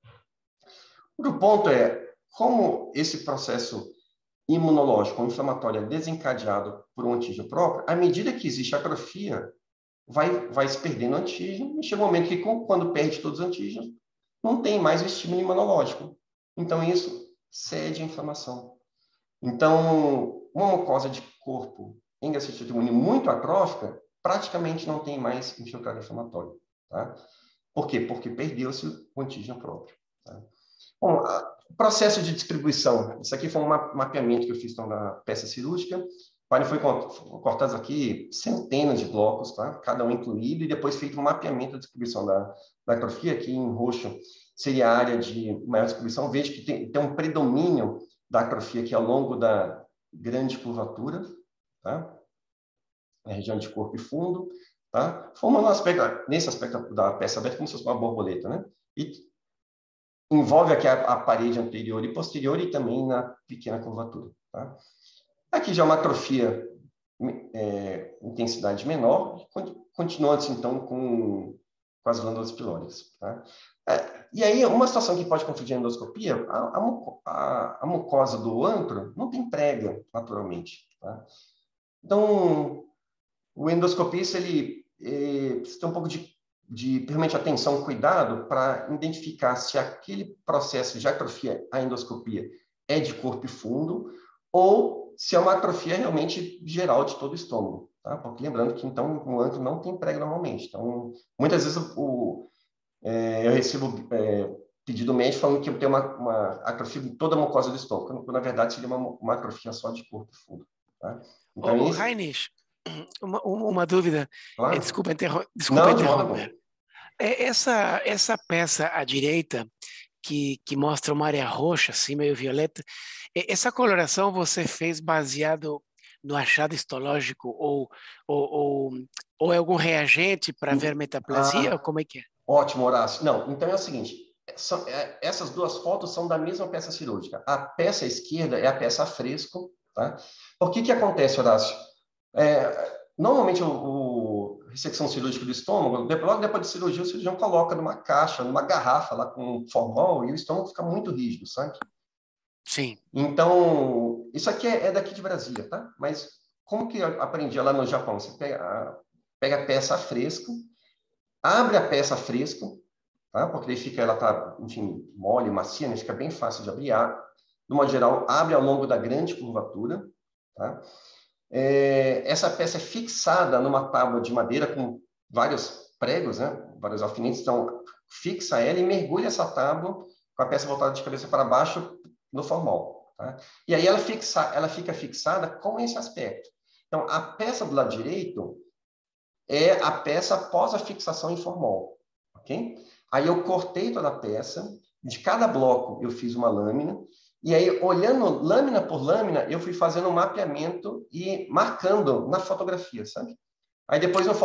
Outro ponto é como esse processo imunológico ou inflamatório é desencadeado por um antígeno próprio, à medida que existe atrofia, vai se perdendo antígeno, e chega um momento que, quando perde todos os antígenos, não tem mais o estímulo imunológico. Então, isso cede à inflamação. Então, uma mucosa de corpo em gastrite autoimune muito atrófica, praticamente não tem mais infiltrado inflamatório. Tá? Por quê? Porque perdeu-se o antígeno próprio. Tá? Bom, o processo de distribuição. Isso aqui foi um mapeamento que eu fiz na peça cirúrgica. Foram cortados aqui centenas de blocos, tá? Cada um incluído, e depois feito um mapeamento da distribuição da atrofia. Aqui em roxo seria a área de maior distribuição. Veja que tem um predomínio da atrofia aqui ao longo da grande curvatura, tá? Na região de corpo e fundo, tá? Formando nesse aspecto da peça aberta como se fosse uma borboleta, né? E envolve aqui a parede anterior e posterior e também na pequena curvatura, tá? Aqui já é uma atrofia intensidade menor, continuando então com as glândulas pilóricas, tá? E aí, uma situação que pode confundir a endoscopia, a mucosa do antro não tem prega, naturalmente, tá? Então, o endoscopista, ele precisa ter um pouco de realmente atenção, cuidado, para identificar se aquele processo de atrofia, a endoscopia, é de corpo e fundo, ou se é uma atrofia realmente geral de todo o estômago, tá? Porque lembrando que, então, o antro não tem prega normalmente. Então, muitas vezes eu recebo pedido médico falando que eu tenho uma atrofia em toda a mucosa do estômago, quando na verdade seria uma atrofia só de corpo e fundo, tá? Então, Ô, Heinisch, uma dúvida. Claro. Desculpa Não, de modo interromper. algum. Essa peça à direita, que mostra uma área roxa, assim, meio violeta, essa coloração você fez baseado no achado histológico ou é algum reagente para ver metaplasia? Ou como é que é? Ótimo, Horácio. Não, então é o seguinte, essas duas fotos são da mesma peça cirúrgica. A peça esquerda é a peça a fresco, tá? Por que acontece, Horácio? Normalmente, ressecção cirúrgica do estômago, logo depois de cirurgia, o cirurgião coloca numa caixa, numa garrafa lá com formol, e o estômago fica muito rígido, sabe? Sim. Então, isso aqui é daqui de Brasília, tá? Mas como que eu aprendi lá no Japão? Você pega a peça a fresco, abre a peça a fresco, tá? Porque daí ela tá, enfim, mole, macia, né? Fica bem fácil de abrir. De modo geral, abre ao longo da grande curvatura, tá? Essa peça é fixada numa tábua de madeira com vários pregos, né? Vários alfinetes, então fixa ela e mergulha essa tábua com a peça voltada de cabeça para baixo no formol, tá? E aí ela fica fixada com esse aspecto. Então, a peça do lado direito é a peça após a fixação em formol, ok? Aí eu cortei toda a peça, de cada bloco eu fiz uma lâmina, e aí, olhando lâmina por lâmina, eu fui fazendo um mapeamento e marcando na fotografia, sabe? Aí depois no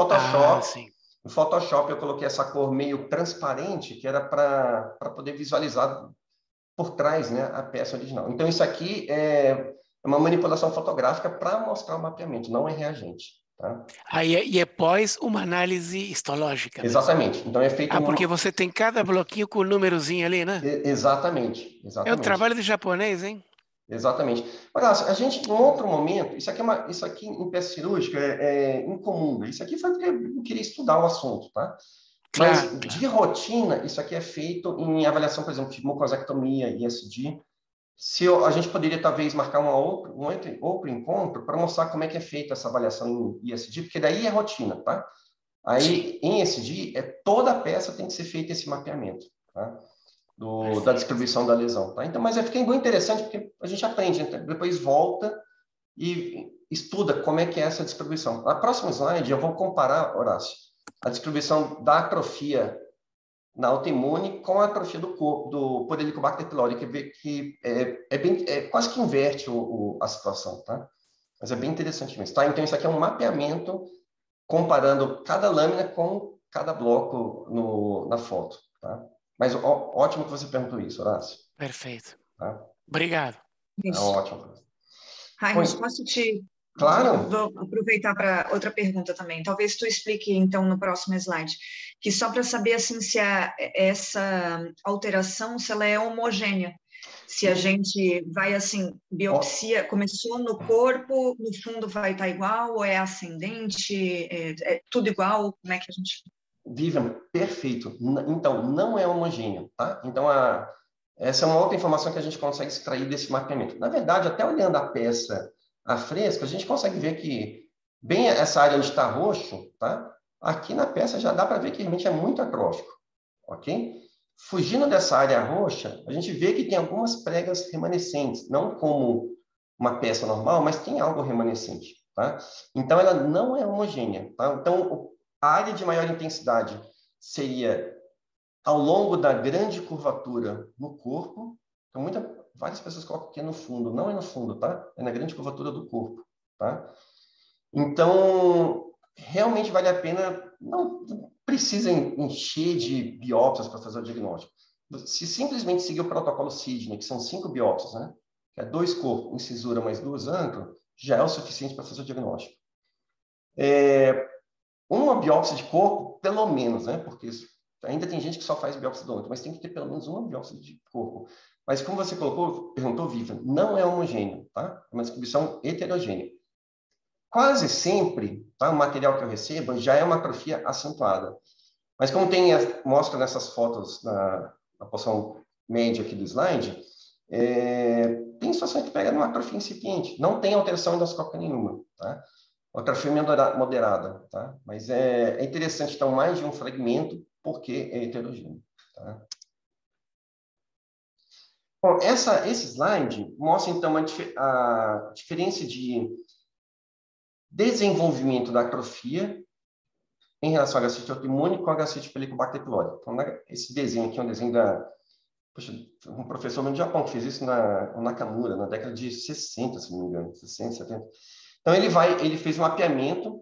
Photoshop eu coloquei essa cor meio transparente, que era para poder visualizar por trás, né, a peça original. Então, isso aqui é uma manipulação fotográfica para mostrar o mapeamento, não é reagente. Tá? E após uma análise histológica mesmo. Exatamente. Então é feito porque você tem cada bloquinho com o númerozinho ali, né? Exatamente. É o trabalho de japonês, hein? Exatamente. Mas a gente, em outro momento, isso aqui em peça cirúrgica é incomum. Isso aqui foi porque eu queria estudar o assunto, tá? Claro, Mas de rotina, isso aqui é feito em avaliação, por exemplo, de mucosectomia, ISD. A gente poderia talvez marcar um outro encontro para mostrar como é que é feita essa avaliação em ISD, porque daí é rotina, tá? Aí, em ESD, toda a peça tem que ser feito esse mapeamento, tá? Da distribuição da lesão, tá? Então, mas fica bem interessante porque a gente aprende, então, depois volta e estuda como é que é essa distribuição. Na próxima slide, eu vou comparar, Horácio, a distribuição da atrofia na autoimune com a atrofia do por Helicobacter pylori, que quase que inverte a situação, tá? Mas é bem interessante mesmo, tá? Então, isso aqui é um mapeamento comparando cada lâmina com cada bloco na foto, tá? Mas ótimo que você perguntou isso, Horácio. Perfeito. Tá? Obrigado. Ótimo. Raimund, posso te... Claro. Vou aproveitar para outra pergunta também. Talvez tu explique, então, no próximo slide, que só para saber, assim, se essa alteração, se ela é homogênea. Se a gente vai, assim, biopsia, começou no corpo, no fundo vai estar igual, ou é ascendente, é tudo igual? Como é que a gente... Vivian, perfeito. Então, não é homogêneo, tá? Então, essa é uma outra informação que a gente consegue extrair desse mapeamento. Na verdade, até olhando a peça a fresco, a gente consegue ver que, bem essa área onde está roxo, tá? Aqui na peça já dá para ver que realmente é muito atrófico, ok? Fugindo dessa área roxa, a gente vê que tem algumas pregas remanescentes, não como uma peça normal, mas tem algo remanescente, tá? Então, ela não é homogênea, tá? Então, a área de maior intensidade seria ao longo da grande curvatura no corpo. Então, várias pessoas colocam que é no fundo. Não é no fundo, tá? É na grande curvatura do corpo, tá? Então, realmente vale a pena, não precisa encher de biópsias para fazer o diagnóstico. Se simplesmente seguir o protocolo Sidney, que são 5 biópsias, né? Que é 2 corpos, incisura mais 2 ângulos, já é o suficiente para fazer o diagnóstico. Uma biópsia de corpo, pelo menos, né? Porque ainda tem gente que só faz biópsia do ângulo, mas tem que ter pelo menos uma biópsia de corpo. Mas como você perguntou, Vivian, não é homogêneo, tá? É uma distribuição heterogênea. Quase sempre, tá? O material que eu recebo já é uma atrofia acentuada. Mas como mostra nessas fotos na porção média aqui do slide, tem situações que pega numa atrofia incipiente. Não tem alteração endoscópica nenhuma, tá? Atrofia moderada, tá? Mas é interessante, então, mais de um fragmento, porque é heterogêneo, tá? Bom, esse slide mostra, então, a diferença de desenvolvimento da atrofia em relação à gastrite autoimune com a gastrite por Helicobacter pylori. Então, esse desenho aqui é um desenho poxa, um professor no Japão que fez isso o Nakamura, na década de 60, se não me engano, 60, 70. Então, ele fez um mapeamento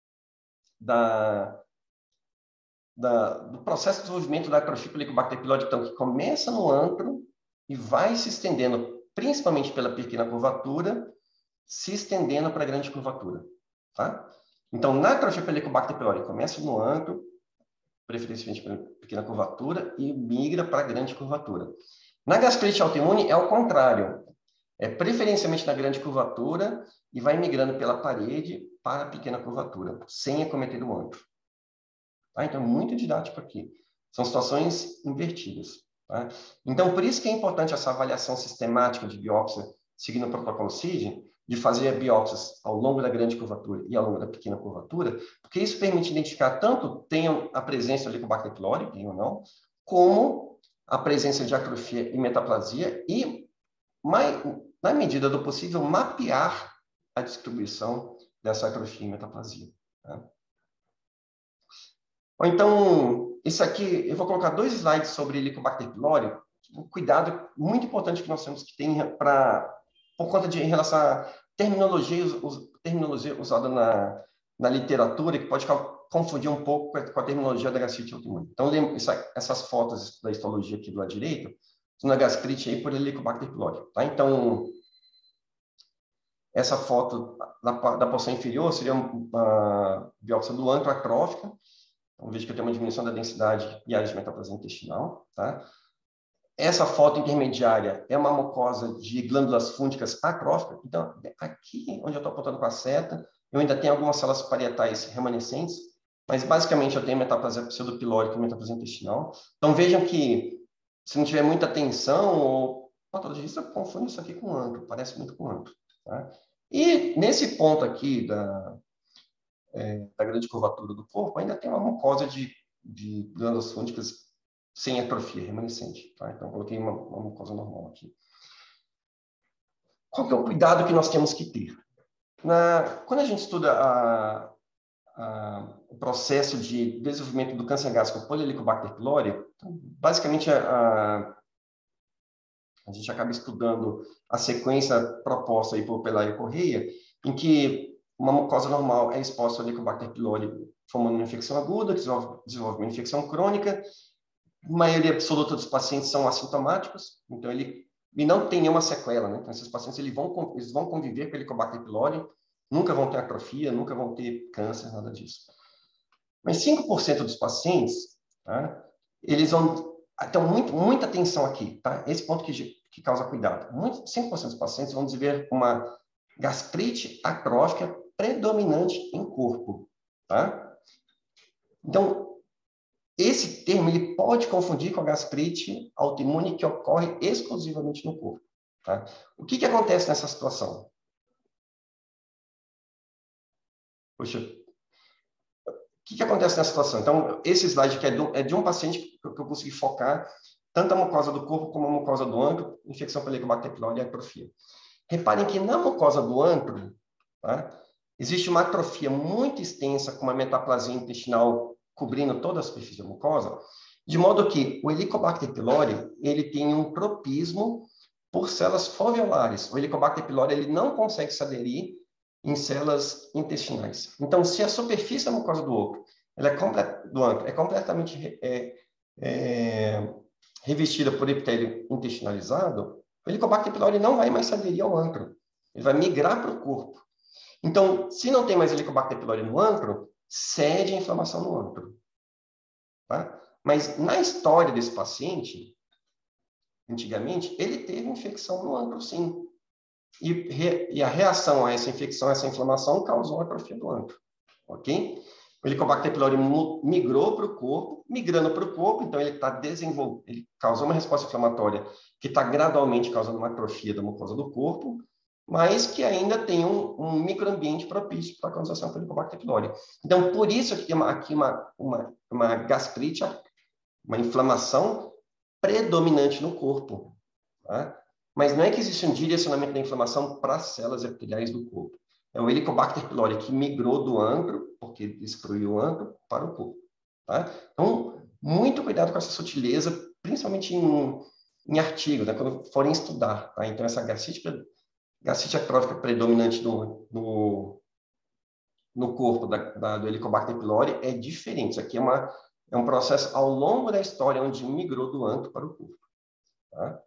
do processo de desenvolvimento da atrofia por Helicobacter pylori, então, que começa no antro e vai se estendendo, principalmente pela pequena curvatura, se estendendo para a grande curvatura, tá? Então, na atrofia por Helicobacter pylori, começa no antro, preferencialmente pela pequena curvatura, e migra para a grande curvatura. Na gastrite autoimune, é o contrário. É preferencialmente na grande curvatura e vai migrando pela parede para a pequena curvatura, sem acometer o antro. Tá? Então, é muito didático aqui. São situações invertidas. Tá? Então, por isso que é importante essa avaliação sistemática de biópsia, seguindo o protocolo CID, de fazer biópsias ao longo da grande curvatura e ao longo da pequena curvatura, porque isso permite identificar tanto tem a presença do Helicobacter pylori, tem ou não, como a presença de atrofia e metaplasia e, na medida do possível, mapear a distribuição dessa atrofia e metaplasia. Tá? Ou então, isso aqui, eu vou colocar 2 slides sobre Helicobacter pylori, um cuidado muito importante que nós temos que ter por conta em relação à terminologia usada na literatura, que pode confundir um pouco com a terminologia da gastrite autoimune. Então, essas fotos da histologia aqui do lado direito, são da gastrite aí por Helicobacter pylori. Tá? Então, essa foto da porção inferior seria uma biópsia do antro atrófica. Então, veja que eu tenho uma diminuição da densidade e área de metaplasia intestinal. Tá? Essa foto intermediária é uma mucosa de glândulas fúngicas atróficas. Então, aqui onde eu estou apontando com a seta, eu ainda tenho algumas células parietais remanescentes, mas basicamente eu tenho metaplasia pseudopilórica e metaplasia intestinal. Então, vejam que se não tiver muita tensão, o patologista confunde isso aqui com antro, parece muito com antro. Tá? E nesse ponto aqui da grande curvatura do corpo, ainda tem uma mucosa de glândulas fúngicas sem atrofia remanescente. Tá? Então, coloquei uma mucosa normal aqui. Qual que é o cuidado que nós temos que ter? Quando a gente estuda o processo de desenvolvimento do câncer gástrico por Helicobacter pylori, então, basicamente a gente acaba estudando a sequência proposta aí por Pelayo Correia, em que uma mucosa normal é exposta ao Helicobacter pylori formando uma infecção aguda, desenvolve uma infecção crônica. A maioria absoluta dos pacientes são assintomáticos, então e não tem nenhuma sequela, né? Então, esses pacientes eles vão conviver com Helicobacter pylori, nunca vão ter atrofia, nunca vão ter câncer, nada disso. Mas 5% dos pacientes, tá? Eles vão... Então, muita atenção aqui, tá? Esse ponto que causa cuidado. 5% dos pacientes vão desenvolver uma gastrite atrófica predominante em corpo, tá? Então, esse termo ele pode confundir com a gastrite autoimune que ocorre exclusivamente no corpo. Tá? O que acontece nessa situação? Poxa, o que acontece nessa situação? Então, esse slide aqui é de um paciente que eu consegui focar tanto a mucosa do corpo como a mucosa do antro, infecção por Helicobacter pylori e atrofia. Reparem que na mucosa do antro, tá? existe uma atrofia muito extensa com uma metaplasia intestinal cobrindo toda a superfície da mucosa, de modo que o Helicobacter pylori, ele tem um tropismo por células foveolares. O Helicobacter pylori, ele não consegue se aderir em células intestinais. Então, se a superfície da mucosa do ocro, do antro, é completamente revestida por epitélio intestinalizado, o Helicobacter pylori não vai mais se aderir ao antro. Ele vai migrar para o corpo. Então, se não tem mais Helicobacter pylori no antro, cede a inflamação no antro. Tá? Mas na história desse paciente, antigamente, ele teve infecção no antro, sim. E a reação a essa infecção, a essa inflamação, causou atrofia do antro. Ok? O Helicobacter pylori migrou para o corpo, migrando para o corpo, então ele está desenvolvendo, ele causou uma resposta inflamatória que está gradualmente causando uma atrofia da mucosa do corpo, mas que ainda tem um microambiente propício para a colonização pelo Helicobacter pylori. Então, por isso aqui tem uma gastrite, uma inflamação predominante no corpo. Tá? Mas não é que existe um direcionamento da inflamação para as células epiteliais do corpo. É o Helicobacter pylori que migrou do antro, porque destruiu o antro, para o corpo. Tá? Então, muito cuidado com essa sutileza, principalmente em artigos, né, quando forem estudar. Tá? Então, essa gastrite atrófica predominante no corpo do Helicobacter pylori é diferente. Isso aqui é um processo ao longo da história onde migrou do antro para o corpo. Tá?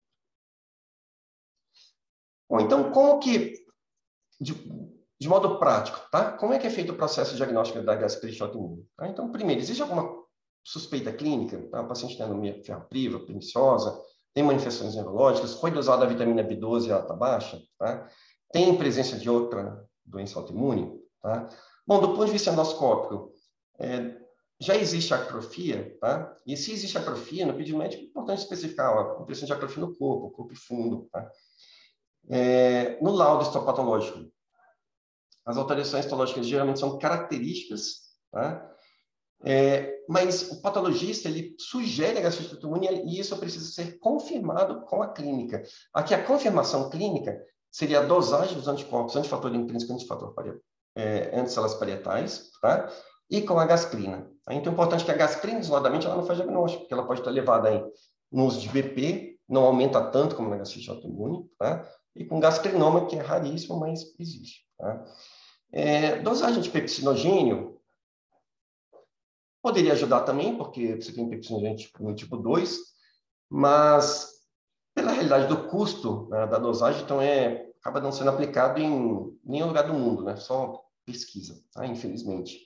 Bom, então, como que, de modo prático, tá? Como é que é feito o processo diagnóstico da gastrite autoimune? Tá? Então, primeiro, existe alguma suspeita clínica? Tá? O paciente tem anemia ferropriva, perniciosa, tem manifestações neurológicas, foi dosada a vitamina B12 e ela está baixa, tá? Tem presença de outra doença autoimune, tá? Bom, do ponto de vista endoscópico, já existe atrofia, tá? E se existe atrofia, no pedido médico, é importante especificar a presença de atrofia no corpo fundo, tá? No laudo histopatológico, as alterações histológicas geralmente são características, tá? Mas o patologista, ele sugere a gastrite autoimune e isso precisa ser confirmado com a clínica. Aqui, a confirmação clínica seria a dosagem dos anticorpos, antifator intrínseco e antifator anticélulas parietais, tá? E com a gasprina. Tá? Então, é importante que a gasprina, isoladamente, ela não faz diagnóstico, porque ela pode estar elevada aí no uso de BP, não aumenta tanto como na gastrite autoimune, tá? E com gasprinoma, que é raríssimo, mas existe. Tá? Dosagem de pepsinogênio poderia ajudar também, porque você tem pepsinogênio no tipo 2, mas pela realidade do custo, né, da dosagem, então acaba não sendo aplicado em nenhum lugar do mundo, né? Só pesquisa, tá? Infelizmente.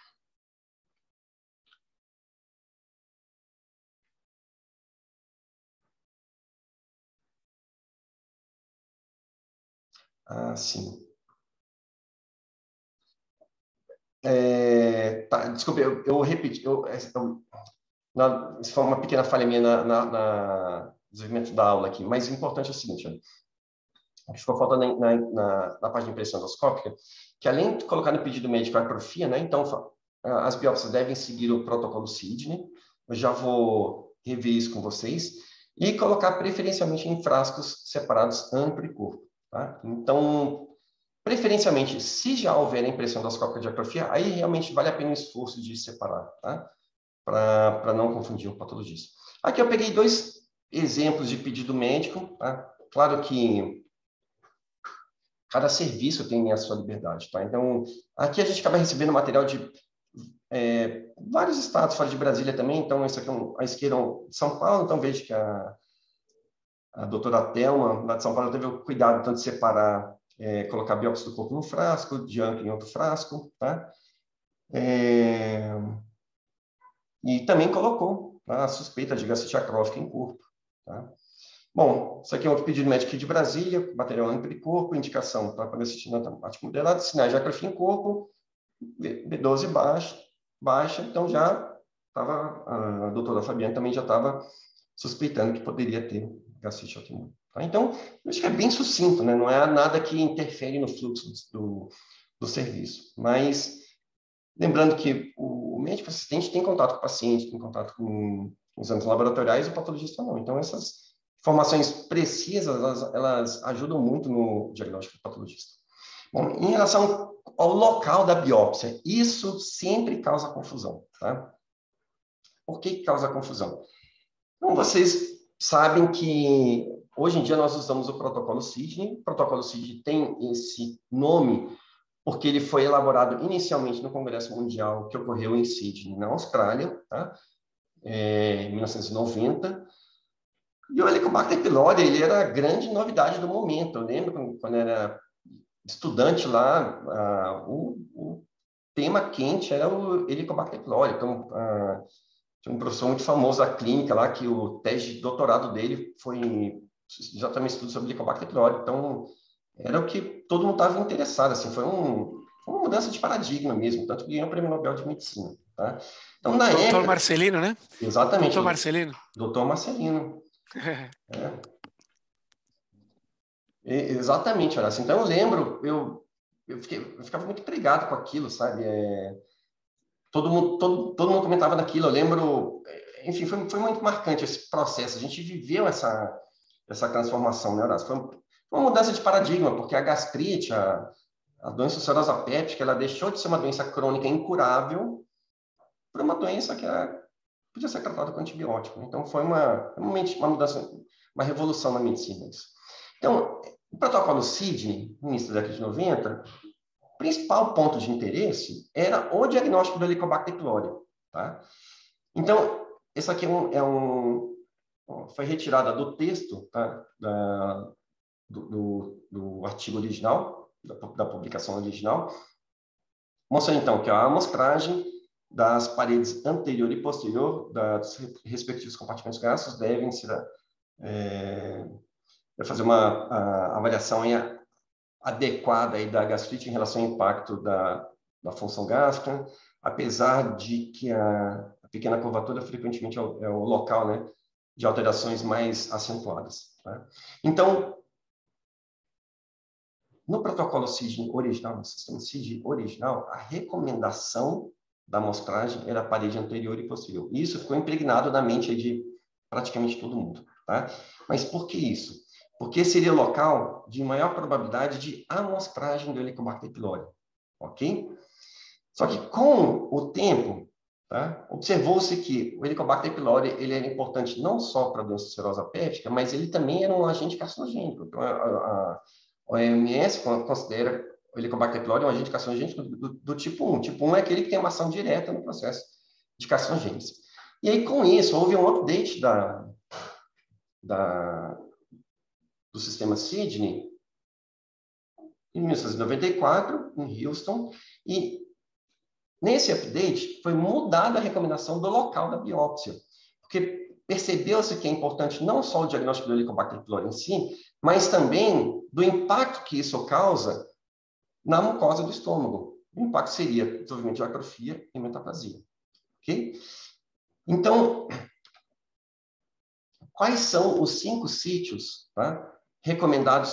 Ah, sim. Tá, desculpe, eu repeti. Isso foi uma pequena falha minha no desenvolvimento da aula aqui, mas o importante é o seguinte, o que ficou faltando na página de impressão endoscópica, que além de colocar no pedido médico a atrofia, né, então as biópsias devem seguir o protocolo Sidney, eu já vou rever isso com vocês, e colocar preferencialmente em frascos separados antro e corpo. Tá? Então, preferencialmente, se já houver a impressão endoscópica de atrofia, aí realmente vale a pena o esforço de separar, tá? Para não confundir o patologista. Aqui eu peguei 2 exemplos de pedido médico. Tá? Claro que cada serviço tem a sua liberdade. Tá? Então, aqui a gente acaba recebendo material de vários estados fora de Brasília também. Então, esse aqui a esquerda de São Paulo. Então, vejo que a doutora Thelma, lá de São Paulo, teve o cuidado então, de separar, colocar a biópsia do corpo num frasco, de antro em outro frasco. Tá? E também colocou a suspeita de gastrite atrófica em corpo. Tá? Bom, isso aqui é outro pedido médico aqui de Brasília, material amplo de corpo, indicação para gastrite atrófica moderada, sinais de atrofia em corpo, B12 baixa, então já estava, a doutora Fabiana também já estava suspeitando que poderia ter gastrite autoimune. Tá? Então, eu acho que é bem sucinto, né? Não é nada que interfere no fluxo do serviço, mas lembrando que o médico assistente tem contato com o paciente, tem contato com os exames laboratoriais e o patologista não. Então, essas informações precisas, elas ajudam muito no diagnóstico do patologista. Bom, em relação ao local da biópsia, isso sempre causa confusão, tá? Por que causa confusão? Então, vocês sabem que hoje em dia nós usamos o protocolo Sidney. O protocolo Sidney tem esse nome porque ele foi elaborado inicialmente no Congresso Mundial que ocorreu em Sydney, na Austrália, tá? Em 1990. E o Helicobacter pylori, ele era a grande novidade do momento. Eu lembro quando era estudante lá, o tema quente era o Helicobacter pylori. Então, tinha um professor muito famoso da clínica lá, que o tese de doutorado dele foi exatamente estudo sobre Helicobacter pylori. Então, era o que todo mundo estava interessado. Assim, foi uma mudança de paradigma mesmo, tanto que ganhou o Prêmio Nobel de Medicina. Tá? Então, na Doutor época... Marcelino, né? Exatamente. Doutor Marcelino. Doutor Marcelino. Exatamente, Horácio. Então, eu lembro, eu ficava muito intrigado com aquilo, sabe? Todo mundo comentava daquilo. Eu lembro, enfim, foi muito marcante esse processo. A gente viveu essa transformação, né, Horácio? Foi uma mudança de paradigma, porque a gastrite, a doença ulcerosa péptica, ela deixou de ser uma doença crônica incurável para uma doença que podia ser tratada com antibiótico. Então, foi realmente uma mudança, uma revolução na medicina. Isso. Então, o protocolo Sidney, no início da década de 90, o principal ponto de interesse era o diagnóstico do Helicobacter pylori. Tá? Então, esse aqui foi retirada do texto, tá? do artigo original, da publicação original, mostrando, então, que a amostragem das paredes anterior e posterior dos respectivos compartimentos gástricos devem ser fazer uma avaliação adequada aí da gastrite em relação ao impacto da função gástrica, apesar de que a pequena curvatura frequentemente é o local, né, de alterações mais acentuadas. Tá? Então, no protocolo Sidney original, no sistema Sidney original, a recomendação da amostragem era a parede anterior e posterior. E isso ficou impregnado na mente de praticamente todo mundo. Tá? Mas por que isso? Porque seria o local de maior probabilidade de amostragem do Helicobacter pylori. Ok? Só que com o tempo, tá? Observou-se que o Helicobacter pylori ele era importante não só para a doença ulcerosa péptica, mas ele também era um agente carcinogênico. Então, a OMS considera o Helicobacter pylori um agente carcinogênico do tipo 1. Tipo 1 é aquele que tem uma ação direta no processo de carcinogênese. E aí, com isso, houve um update do sistema Sidney em 1994, em Houston, e nesse update foi mudada a recomendação do local da biópsia, porque percebeu-se que é importante não só o diagnóstico do Helicobacter pylori em si, mas também do impacto que isso causa na mucosa do estômago. O impacto seria, desenvolvimento de atrofia e metaplasia. Ok? Então, quais são os 5 sítios, tá, recomendados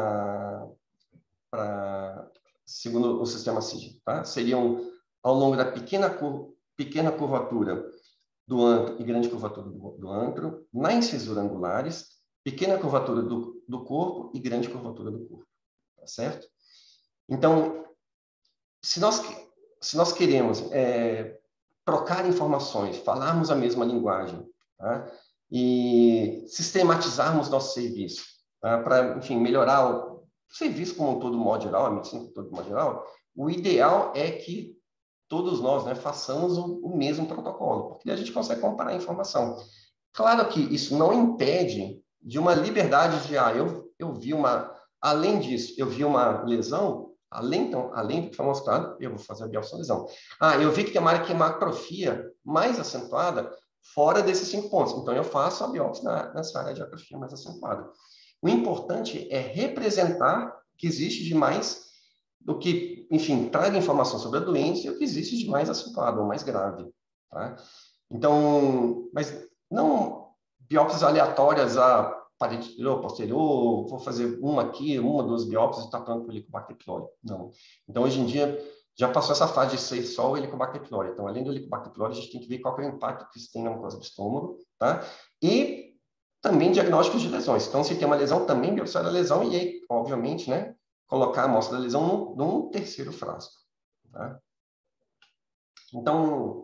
segundo o sistema Sidney? Tá? Seriam ao longo da pequena curvatura do antro e grande curvatura do antro, na incisura angulares, pequena curvatura do corpo e grande curvatura do corpo. Tá certo? Então, se nós queremos trocar informações, falarmos a mesma linguagem, tá? E sistematizarmos nosso serviço, tá? Para, enfim, melhorar o serviço como um todo, modo geral, a medicina como um todo, modo geral, o ideal é que todos nós, né, façamos o mesmo protocolo, porque a gente consegue comparar a informação. Claro que isso não impede de uma liberdade de, eu vi além disso, eu vi uma lesão, além do que foi mostrado, eu vou fazer a biópsia da lesão. Eu vi que tem uma área que tem uma atrofia mais acentuada fora desses 5 pontos, então eu faço a biópsia nessa área de atrofia mais acentuada. O importante é representar que existe de mais do que, enfim, traga informação sobre a doença e o que existe de mais acentuado ou mais grave. Tá? Então, mas não biópsias aleatórias a parede anterior, posterior, vou fazer uma aqui, 2 biópsias e está pronto para o Helicobacter pylori. Não. Então, hoje em dia, já passou essa fase de ser só o Helicobacter pylori. Então, além do Helicobacter pylori, a gente tem que ver qual é o impacto que isso tem na mucosa do estômago, tá? E também diagnósticos de lesões. Então, se tem uma lesão, também biopsiar a lesão e aí, obviamente, né, colocar a amostra da lesão num terceiro frasco. Tá? Então,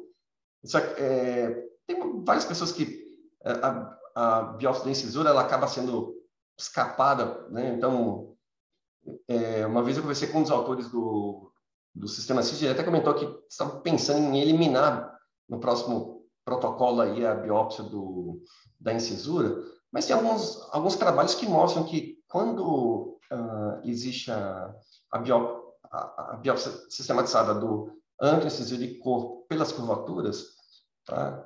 tem várias pessoas que a biópsia da incisura ela acaba sendo escapada, né? Então, uma vez eu conversei com um dos autores do sistema CID, ele até comentou que estavam pensando em eliminar no próximo protocolo aí a biópsia da incisura, mas tem alguns trabalhos que mostram que quando existe a biópsia sistematizada do âncora, incisura e corpo pelas curvaturas, tá?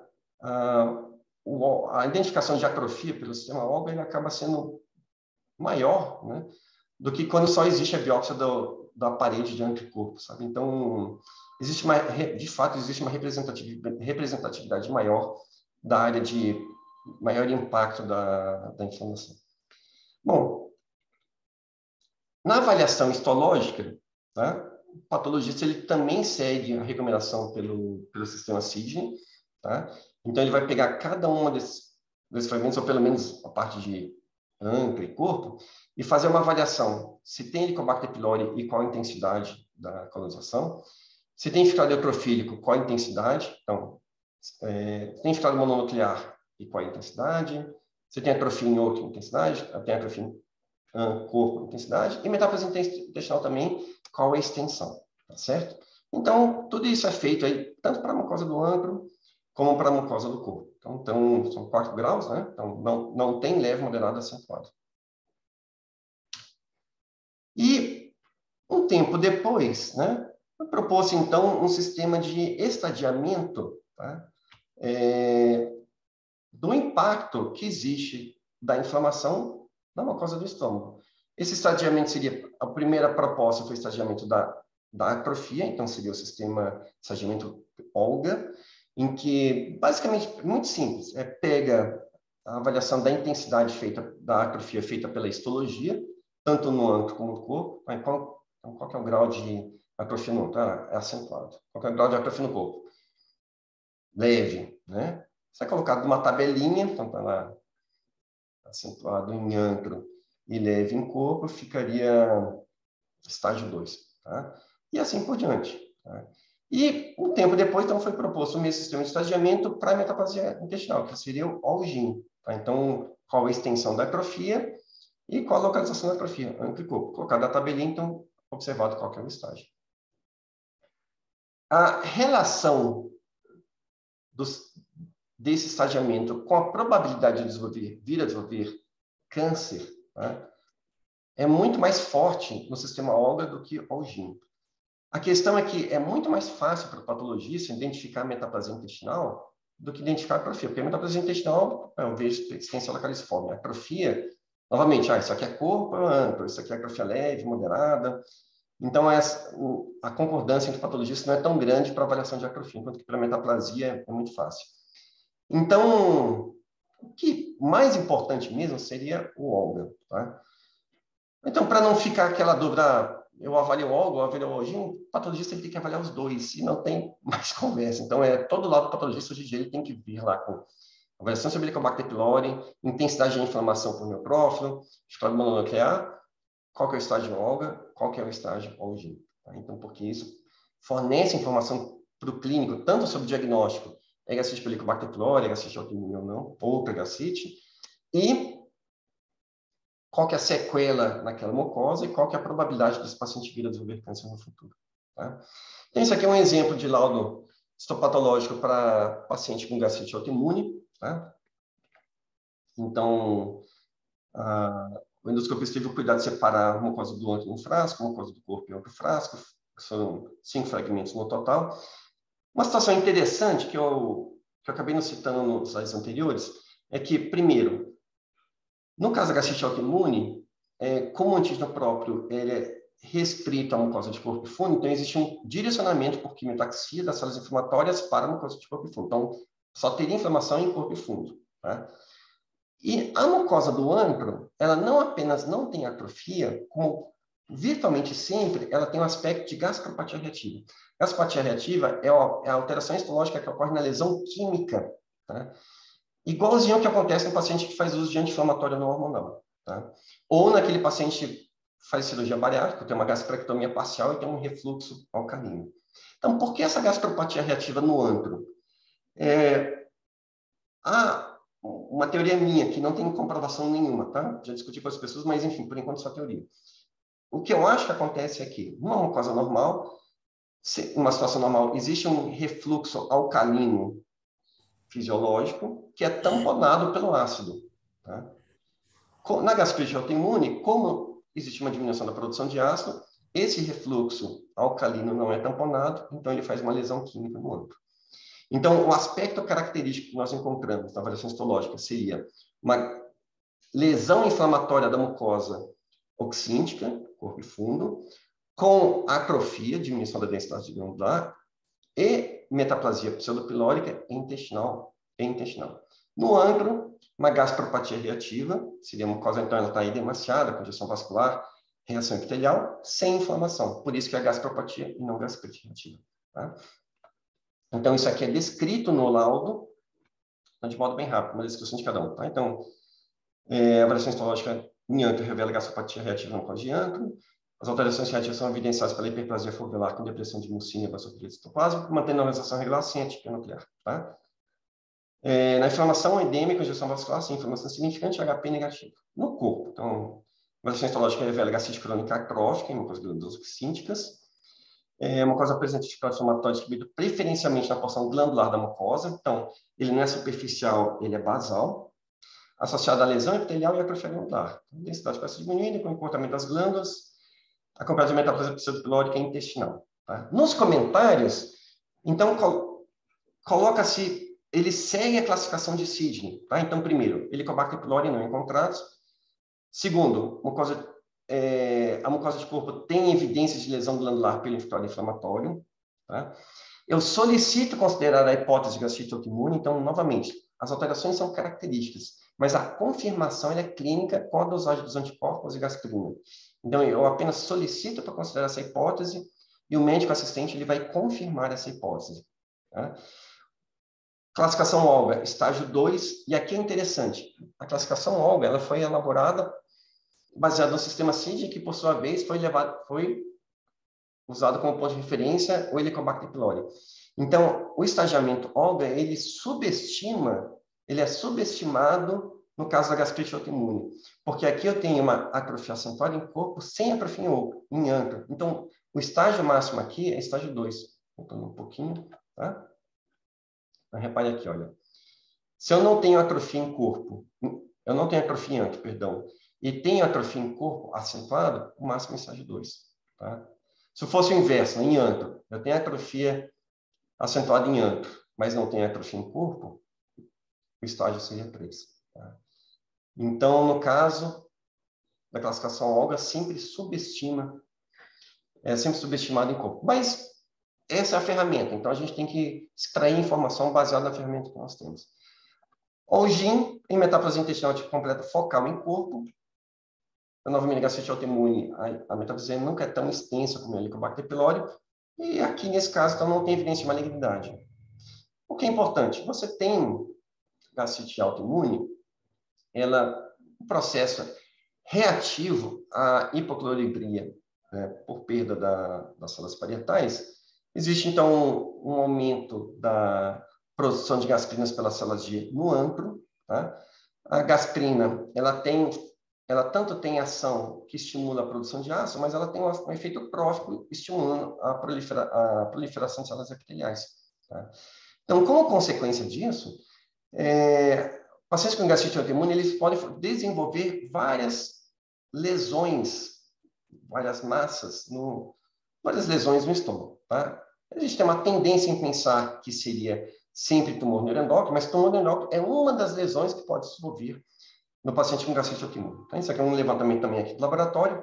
A identificação de atrofia pelo sistema Olga ele acaba sendo maior, né, do que quando só existe a biópsia da parede de âncora e corpo, sabe? Então, de fato, existe uma representatividade maior da área de maior impacto da inflamação. Bom, na avaliação histológica, tá, o patologista ele também segue a recomendação pelo sistema Sidney, tá? Então, ele vai pegar cada uma desses fragmentos, ou pelo menos a parte de âncora e corpo, e fazer uma avaliação se tem Helicobacter pylori e qual a intensidade da colonização, se tem infiltrado eutrofílico, qual a intensidade, então, se tem infiltrado mononuclear e qual a intensidade, se tem atrofia em outra intensidade, tem atrofia em corpo intensidade, e metástase intestinal também, qual a extensão, tá certo? Então, tudo isso é feito aí, tanto para a mucosa do âncro, como para a mucosa do corpo. Então, são 4 graus, né? Então, não tem leve, moderado, acentuado. E, um tempo depois, né, propôs-se, então, um sistema de estadiamento, tá? Do impacto que existe da inflamação na mucosa do estômago. Esse estadiamento seria, a primeira proposta foi o estadiamento da atrofia, então seria o sistema estadiamento Olga, em que, basicamente, muito simples, pega a avaliação da intensidade da atrofia feita pela histologia, tanto no âncora como no corpo. Qual que é o grau de atrofia no âncora? É acentuado. Qual que é o grau de atrofia no corpo? Leve, né? Isso é colocado numa tabelinha, então está lá acentuado em âncora e leve em corpo, ficaria estágio 2, tá? E assim por diante, tá? E um tempo depois, então, foi proposto o mesmo sistema de estadiamento para a metaplasia intestinal, que seria o OLGIN, tá? Então, qual a extensão da atrofia e qual a localização da atrofia, âncora e corpo. Colocado a tabelinha, então, observado qual que é o estágio. A relação desse estadiamento com a probabilidade de vir a desenvolver câncer, tá, é muito mais forte no sistema Olga do que o OLGIN. A questão é que é muito mais fácil para o patologista identificar a metaplasia intestinal do que identificar a atrofia, porque a metaplasia intestinal, eu vejo extensão localiforme. A atrofia, novamente, isso aqui é corpo, isso aqui é atrofia leve, moderada. Então, a concordância entre patologistas não é tão grande para avaliação de atrofia, enquanto que para a metaplasia é muito fácil. Então, o que mais importante mesmo seria o Olga, tá? Então, para não ficar aquela dúvida, eu avalio o Olga, eu avalio o OLGIN, o patologista ele tem que avaliar os dois, e não tem mais conversa. Então, todo lado do patologista, hoje em dia, ele tem que vir lá com avaliação sobre Helicobacter pylori, intensidade de inflamação por neutrófilo, estado mononuclear, qual que é o estágio Olga, qual que é o estágio OLGIN. Tá? Então, porque isso fornece informação para o clínico, tanto sobre o diagnóstico, gacite por Helicobacter pylori, gacite autoimune ou não, outra gacite, e qual que é a sequela naquela mucosa e qual que é a probabilidade desse paciente vir a desenvolver câncer no futuro. Tá? Então, isso aqui é um exemplo de laudo histopatológico para paciente com gacite autoimune. Tá? Então, o endoscopista teve o cuidado de separar a mucosa do âncora em um frasco, a mucosa do corpo em outro frasco, são 5 fragmentos no total. Uma situação interessante que eu acabei não citando nos slides anteriores é que, primeiro, no caso da gacite autoimune, como o antígeno próprio ele é restrito à mucosa de corpo e fundo, então existe um direcionamento por quimiotaxia das células inflamatórias para a mucosa de corpo e fundo. Então, só teria inflamação em corpo e fundo. Tá? E a mucosa do âncora, ela não apenas não tem atrofia, como virtualmente sempre, ela tem um aspecto de gastropatia reativa. Gastropatia reativa é a alteração histológica que ocorre na lesão química, tá? Igualzinho ao que acontece no paciente que faz uso de anti-inflamatório não hormonal, tá? Ou naquele paciente faz cirurgia bariátrica, tem uma gastrectomia parcial e tem um refluxo alcalino. Então, por que essa gastropatia reativa no antro? Há uma teoria minha que não tem comprovação nenhuma, tá? Já discuti com as pessoas, mas enfim, por enquanto só teoria. O que eu acho que acontece é que, numa mucosa normal, uma situação normal, existe um refluxo alcalino fisiológico que é tamponado pelo ácido. Tá? Na gastrite autoimune, como existe uma diminuição da produção de ácido, esse refluxo alcalino não é tamponado, então ele faz uma lesão química no antro. Então, o aspecto característico que nós encontramos na avaliação histológica seria uma lesão inflamatória da mucosa oxíntica, corpo e fundo, com atrofia, diminuição da densidade glandular, e metaplasia pseudopilórica intestinal e intestinal. No antro, uma gastropatia reativa, seria uma mucosa, então, ela está edemaciada, congestão vascular, reação epitelial, sem inflamação. Por isso que é gastropatia e não gastrite reativa. Tá? Então, isso aqui é descrito no laudo, de modo bem rápido, uma descrição de cada um. Tá? Então, a avaliação histológica em antro revela gastropatia reativa no mucosa de antro. As alterações reativas são evidenciadas pela hiperplasia foveolar com depressão de mucínia, vasculite citoplasma, mantendo a organização regular sem atípica nuclear. Tá? Na inflamação endêmica, congestão vascular, sim, inflamação significante, HP negativo. No corpo, então, a avaliação histológica revela gastite crônica atrófica em mucosas glândulas oxínticas, mucosa presente de inflamatório distribuído preferencialmente na porção glandular da mucosa, então, ele não é superficial, ele é basal, associado à lesão epitelial e atrofia glandular. Densidade parece diminuindo com o comportamento das glândulas, acompanhado de metaplasia pseudopilórica intestinal. Tá? Nos comentários, então, coloca-se, ele segue a classificação de Sidney. Tá? Então, primeiro, Helicobacter pylori não encontrados. Segundo, a mucosa de corpo tem evidências de lesão glandular pelo inflamatório. Tá? Eu solicito considerar a hipótese de gastrite autoimune, então, novamente, as alterações são características, mas a confirmação é clínica com a dosagem dos anticorpos e gastrina. Então, eu apenas solicito para considerar essa hipótese e o médico assistente ele vai confirmar essa hipótese. Tá? Classificação Olga, estágio 2, e aqui é interessante, a classificação Olga ela foi elaborada baseada no sistema CID, que por sua vez foi usado como ponto de referência o Helicobacter pylori. Então, o estagiamento Olga, ele é subestimado no caso da gastrite autoimune, porque aqui eu tenho uma atrofia acentuada em corpo sem atrofia em antro. Então, o estágio máximo aqui é estágio 2. Voltando um pouquinho, tá? Então, repare aqui, olha. Se eu não tenho atrofia em corpo, eu não tenho atrofia em antro, perdão, e tenho atrofia em corpo acentuado, o máximo é estágio 2. Tá? Se fosse o inverso, em antro, eu tenho atrofia acentuada em antro, mas não tenho atrofia em corpo, o estágio seria 3. Tá? Então, no caso da classificação Olga, sempre subestimado em corpo. Mas essa é a ferramenta, então a gente tem que extrair informação baseada na ferramenta que nós temos. OGIM, em metaplasia intestinal tipo completa focal em corpo, a novamente gastrite autoimune, a metaplasia nunca é tão extensa como o Helicobacter pylori, e aqui nesse caso então não tem evidência de malignidade. O que é importante, você tem gastrite autoimune, o processo reativo à hipocloridria, né, por perda das células parietais, existe, então, um aumento da produção de gasprinas pelas células G no antro. Tá? A gasprina, ela tanto tem ação que estimula a produção de ácido, mas ela tem um efeito trófico estimulando a proliferação de células epiteliais. Tá? Então, como consequência disso, pacientes com gastrite autoimune, eles podem desenvolver várias lesões, várias massas, várias lesões no estômago. Tá? A gente tem uma tendência em pensar que seria sempre tumor neuroendócrino, mas tumor neuroendócrino é uma das lesões que pode se desenvolver no paciente com gastrite autoimune. Então, isso aqui é um levantamento também aqui do laboratório,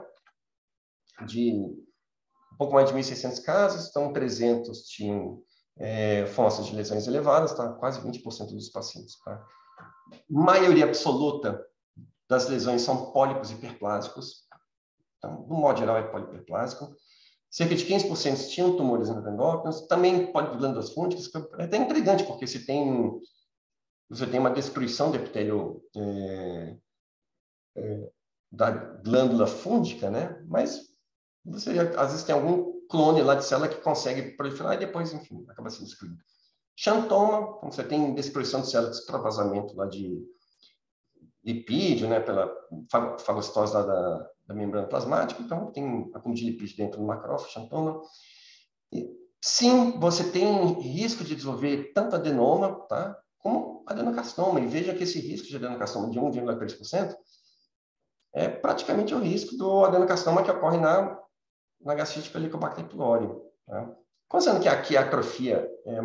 de um pouco mais de 1.600 casos, então 300 tinham forças de lesões elevadas, tá? Quase 20% dos pacientes. Tá? Maioria absoluta das lesões são pólipos hiperplásicos, então, no modo geral é pólipo hiperplásico. Cerca de 15% tinham tumores neuroendócrinos, também pólipos glândulas fúngicas, é até intrigante, porque você tem uma destruição do epitélio da glândula fúngica, né? Mas você às vezes tem algum clone lá de célula que consegue proliferar e depois, enfim, acaba sendo excluído. Xantoma, quando você tem destruição de células, extravasamento lá de lipídio, né, pela fagocitose lá da membrana plasmática, então tem acúmulo de lipídio dentro do macrófago, xantoma. E, sim, você tem risco de desenvolver tanto adenoma, tá, como adenocarcinoma, e veja que esse risco de adenocarcinoma de 1,3% é praticamente o risco do adenocarcinoma que ocorre na gastrite pela Helicobacter pylori. Tá? Considerando que aqui a atrofia é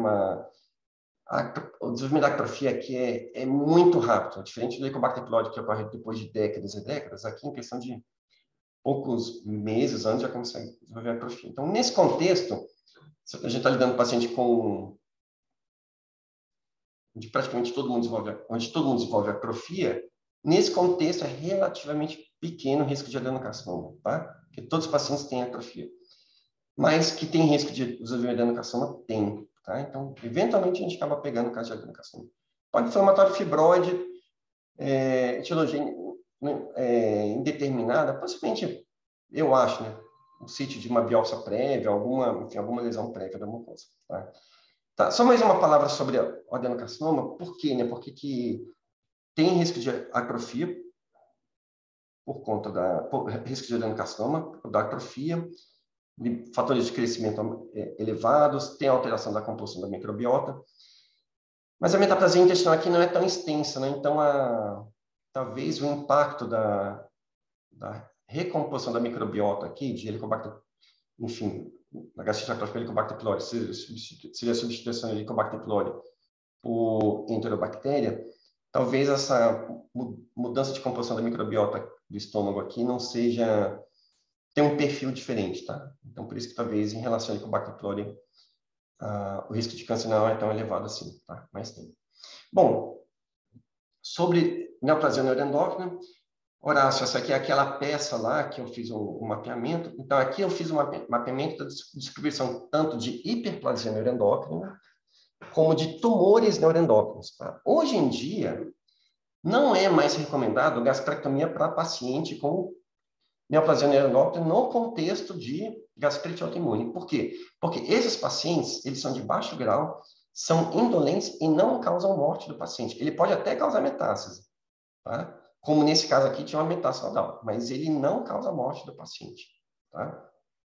o desenvolvimento da atrofia aqui é muito rápido, diferente do Helicobacter pylori que ocorre depois de décadas e décadas, aqui em questão de poucos meses, anos, já consegue desenvolver a atrofia. Então, nesse contexto, a gente está lidando com paciente onde praticamente todo mundo desenvolve atrofia, nesse contexto é relativamente pequeno o risco de adenocarcinoma, tá? Porque todos os pacientes têm atrofia. Mas que tem risco de desenvolver adenocarcinoma, tem. Tá? Então, eventualmente, a gente acaba pegando o caso de adenocarcinoma. Pós-inflamatório fibroide, etiologia indeterminada, possivelmente, eu acho, né? Um sítio de uma biópsia prévia, alguma lesão prévia da mucosa. Tá? Tá, só mais uma palavra sobre o adenocarcinoma. Por quê? Né? Porque que tem risco de atrofia por conta risco de adenocarcinoma, da atrofia, de fatores de crescimento elevados, tem alteração da composição da microbiota. Mas a metaplasia intestinal aqui não é tão extensa, né? Então, talvez o impacto da recomposição da microbiota aqui, de Helicobacter, enfim, na gastrite atrófica Helicobacter pylori, seria a substituição de Helicobacter pylori por enterobactéria, talvez essa mudança de composição da microbiota do estômago aqui não seja... tem um perfil diferente, tá? Então, por isso que talvez em relação ao Helicobacter pylori, o risco de câncer não é tão elevado assim, tá? Mas tem. Bom, sobre neoplasia neuroendócrina, Horácio, essa aqui é aquela peça lá que eu fiz um mapeamento. Então, aqui eu fiz um mapeamento da distribuição tanto de hiperplasia neuroendócrina como de tumores neuroendócrinos, tá? Hoje em dia, não é mais recomendado gastrectomia para paciente com neoplasia neuroendócrina no contexto de gastrite autoimune. Por quê? Porque esses pacientes, eles são de baixo grau, são indolentes e não causam morte do paciente. Ele pode até causar metástase, tá? Como nesse caso aqui tinha uma metástase nodal, mas ele não causa morte do paciente, tá?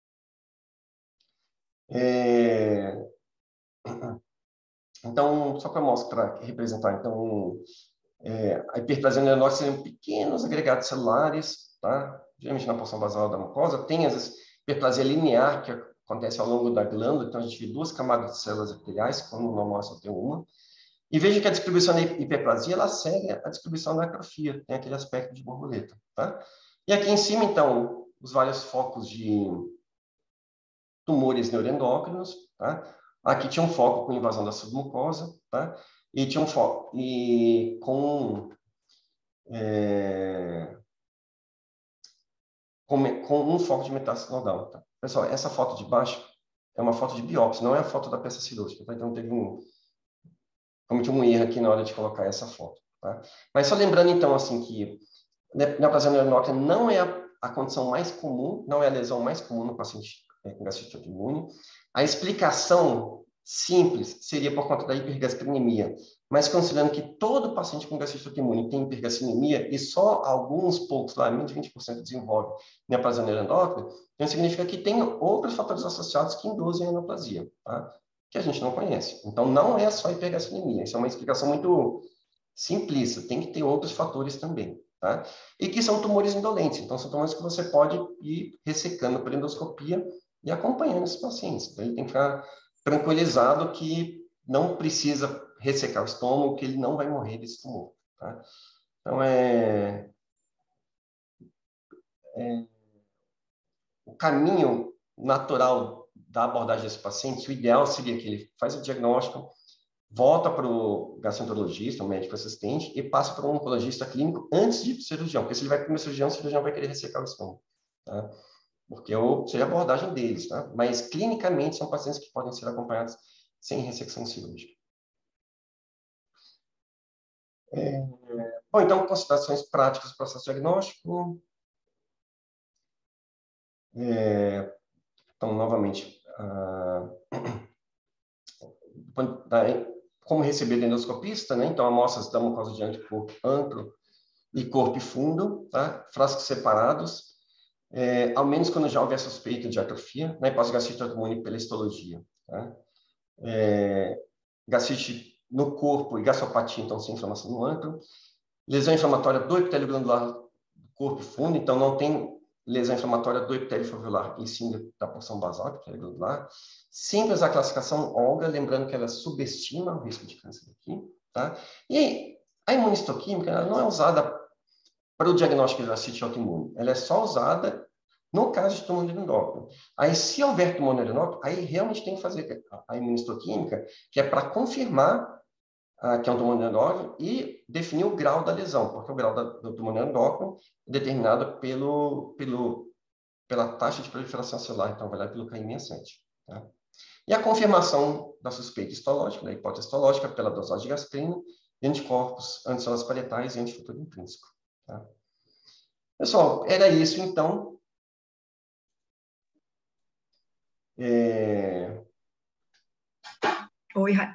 Então, só para mostrar, representar, então, a hiperplasia neuroendócrina seriam pequenos agregados celulares, tá? Geralmente na porção basal da mucosa, tem às vezes hiperplasia linear, que acontece ao longo da glândula, então a gente vê duas camadas de células epiteliais, quando no normal só tem uma. E veja que a distribuição da hiperplasia, ela segue a distribuição da atrofia, tem aquele aspecto de borboleta, tá? E aqui em cima, então, os vários focos de tumores neuroendócrinos, tá? Aqui tinha um foco com invasão da submucosa, tá? E tinha um foco com um foco de metástase nodal, tá? Pessoal, essa foto de baixo é uma foto de biópsia, não é a foto da peça cirúrgica, tá? Então cometi um erro aqui na hora de colocar essa foto, tá? Mas só lembrando, então, assim, que neoplasia neuroendócrina não é a condição mais comum, não é a lesão mais comum no paciente com gastrite autoimune. A explicação simples seria por conta da hipergastremia, mas considerando que todo paciente com gastrite autoimune tem hipergastremia e só alguns poucos, lá, menos de 20% desenvolve neoplasia neuroendócrina, então significa que tem outros fatores associados que induzem a neoplasia, tá? Que a gente não conhece. Então, não é só hipergastremia, isso é uma explicação muito simplista, tem que ter outros fatores também, tá? E que são tumores indolentes, então são tumores que você pode ir ressecando por endoscopia e acompanhando esses pacientes. Então, ele tem que ficar tranquilizado que não precisa ressecar o estômago, que ele não vai morrer desse tumor, tá? Então, o caminho natural da abordagem desse paciente, o ideal seria que ele faz o diagnóstico, volta para o gastroenterologista, um médico assistente, e passa para um oncologista clínico antes de ir para o cirurgião, porque se ele vai para o cirurgião vai querer ressecar o estômago, tá? Porque seria a abordagem deles, tá? Mas clinicamente são pacientes que podem ser acompanhados sem ressecção cirúrgica. Bom, então, considerações práticas do processo diagnóstico. Então, novamente, como receber do endoscopista, né? Então, amostras da mucosa de anticorpo amplo e corpo fundo, tá? Frascos separados, ao menos quando já houver suspeita de atrofia, né? Pós-gastrite autoimune pela histologia, tá? Gastrite no corpo e gastropatia, então, sem inflamação no antro. Lesão inflamatória do epitélio glandular do corpo fundo, então não tem lesão inflamatória do epitélio foveolar em cima da porção basal, epitélio glandular. Sempre usar a classificação Olga, lembrando que ela subestima o risco de câncer aqui, tá? E a imunistoquímica, ela não é usada para o diagnóstico de gastrite autoimune, ela é só usada no caso de tumor endócrino. Aí, se houver tumor endócrino, aí realmente tem que fazer a imunistoquímica, que é para confirmar que é um tumor endócrino, e definir o grau da lesão, porque o grau do tumor endócrino é determinado pela taxa de proliferação celular, então vai lá pelo KI67. Tá? E a confirmação da suspeita histológica, da hipótese histológica, pela dosagem de gasprina, de anticorpos, anticélulas parietais e antifuturo intrínseco. Tá? Pessoal, era isso então. Oi,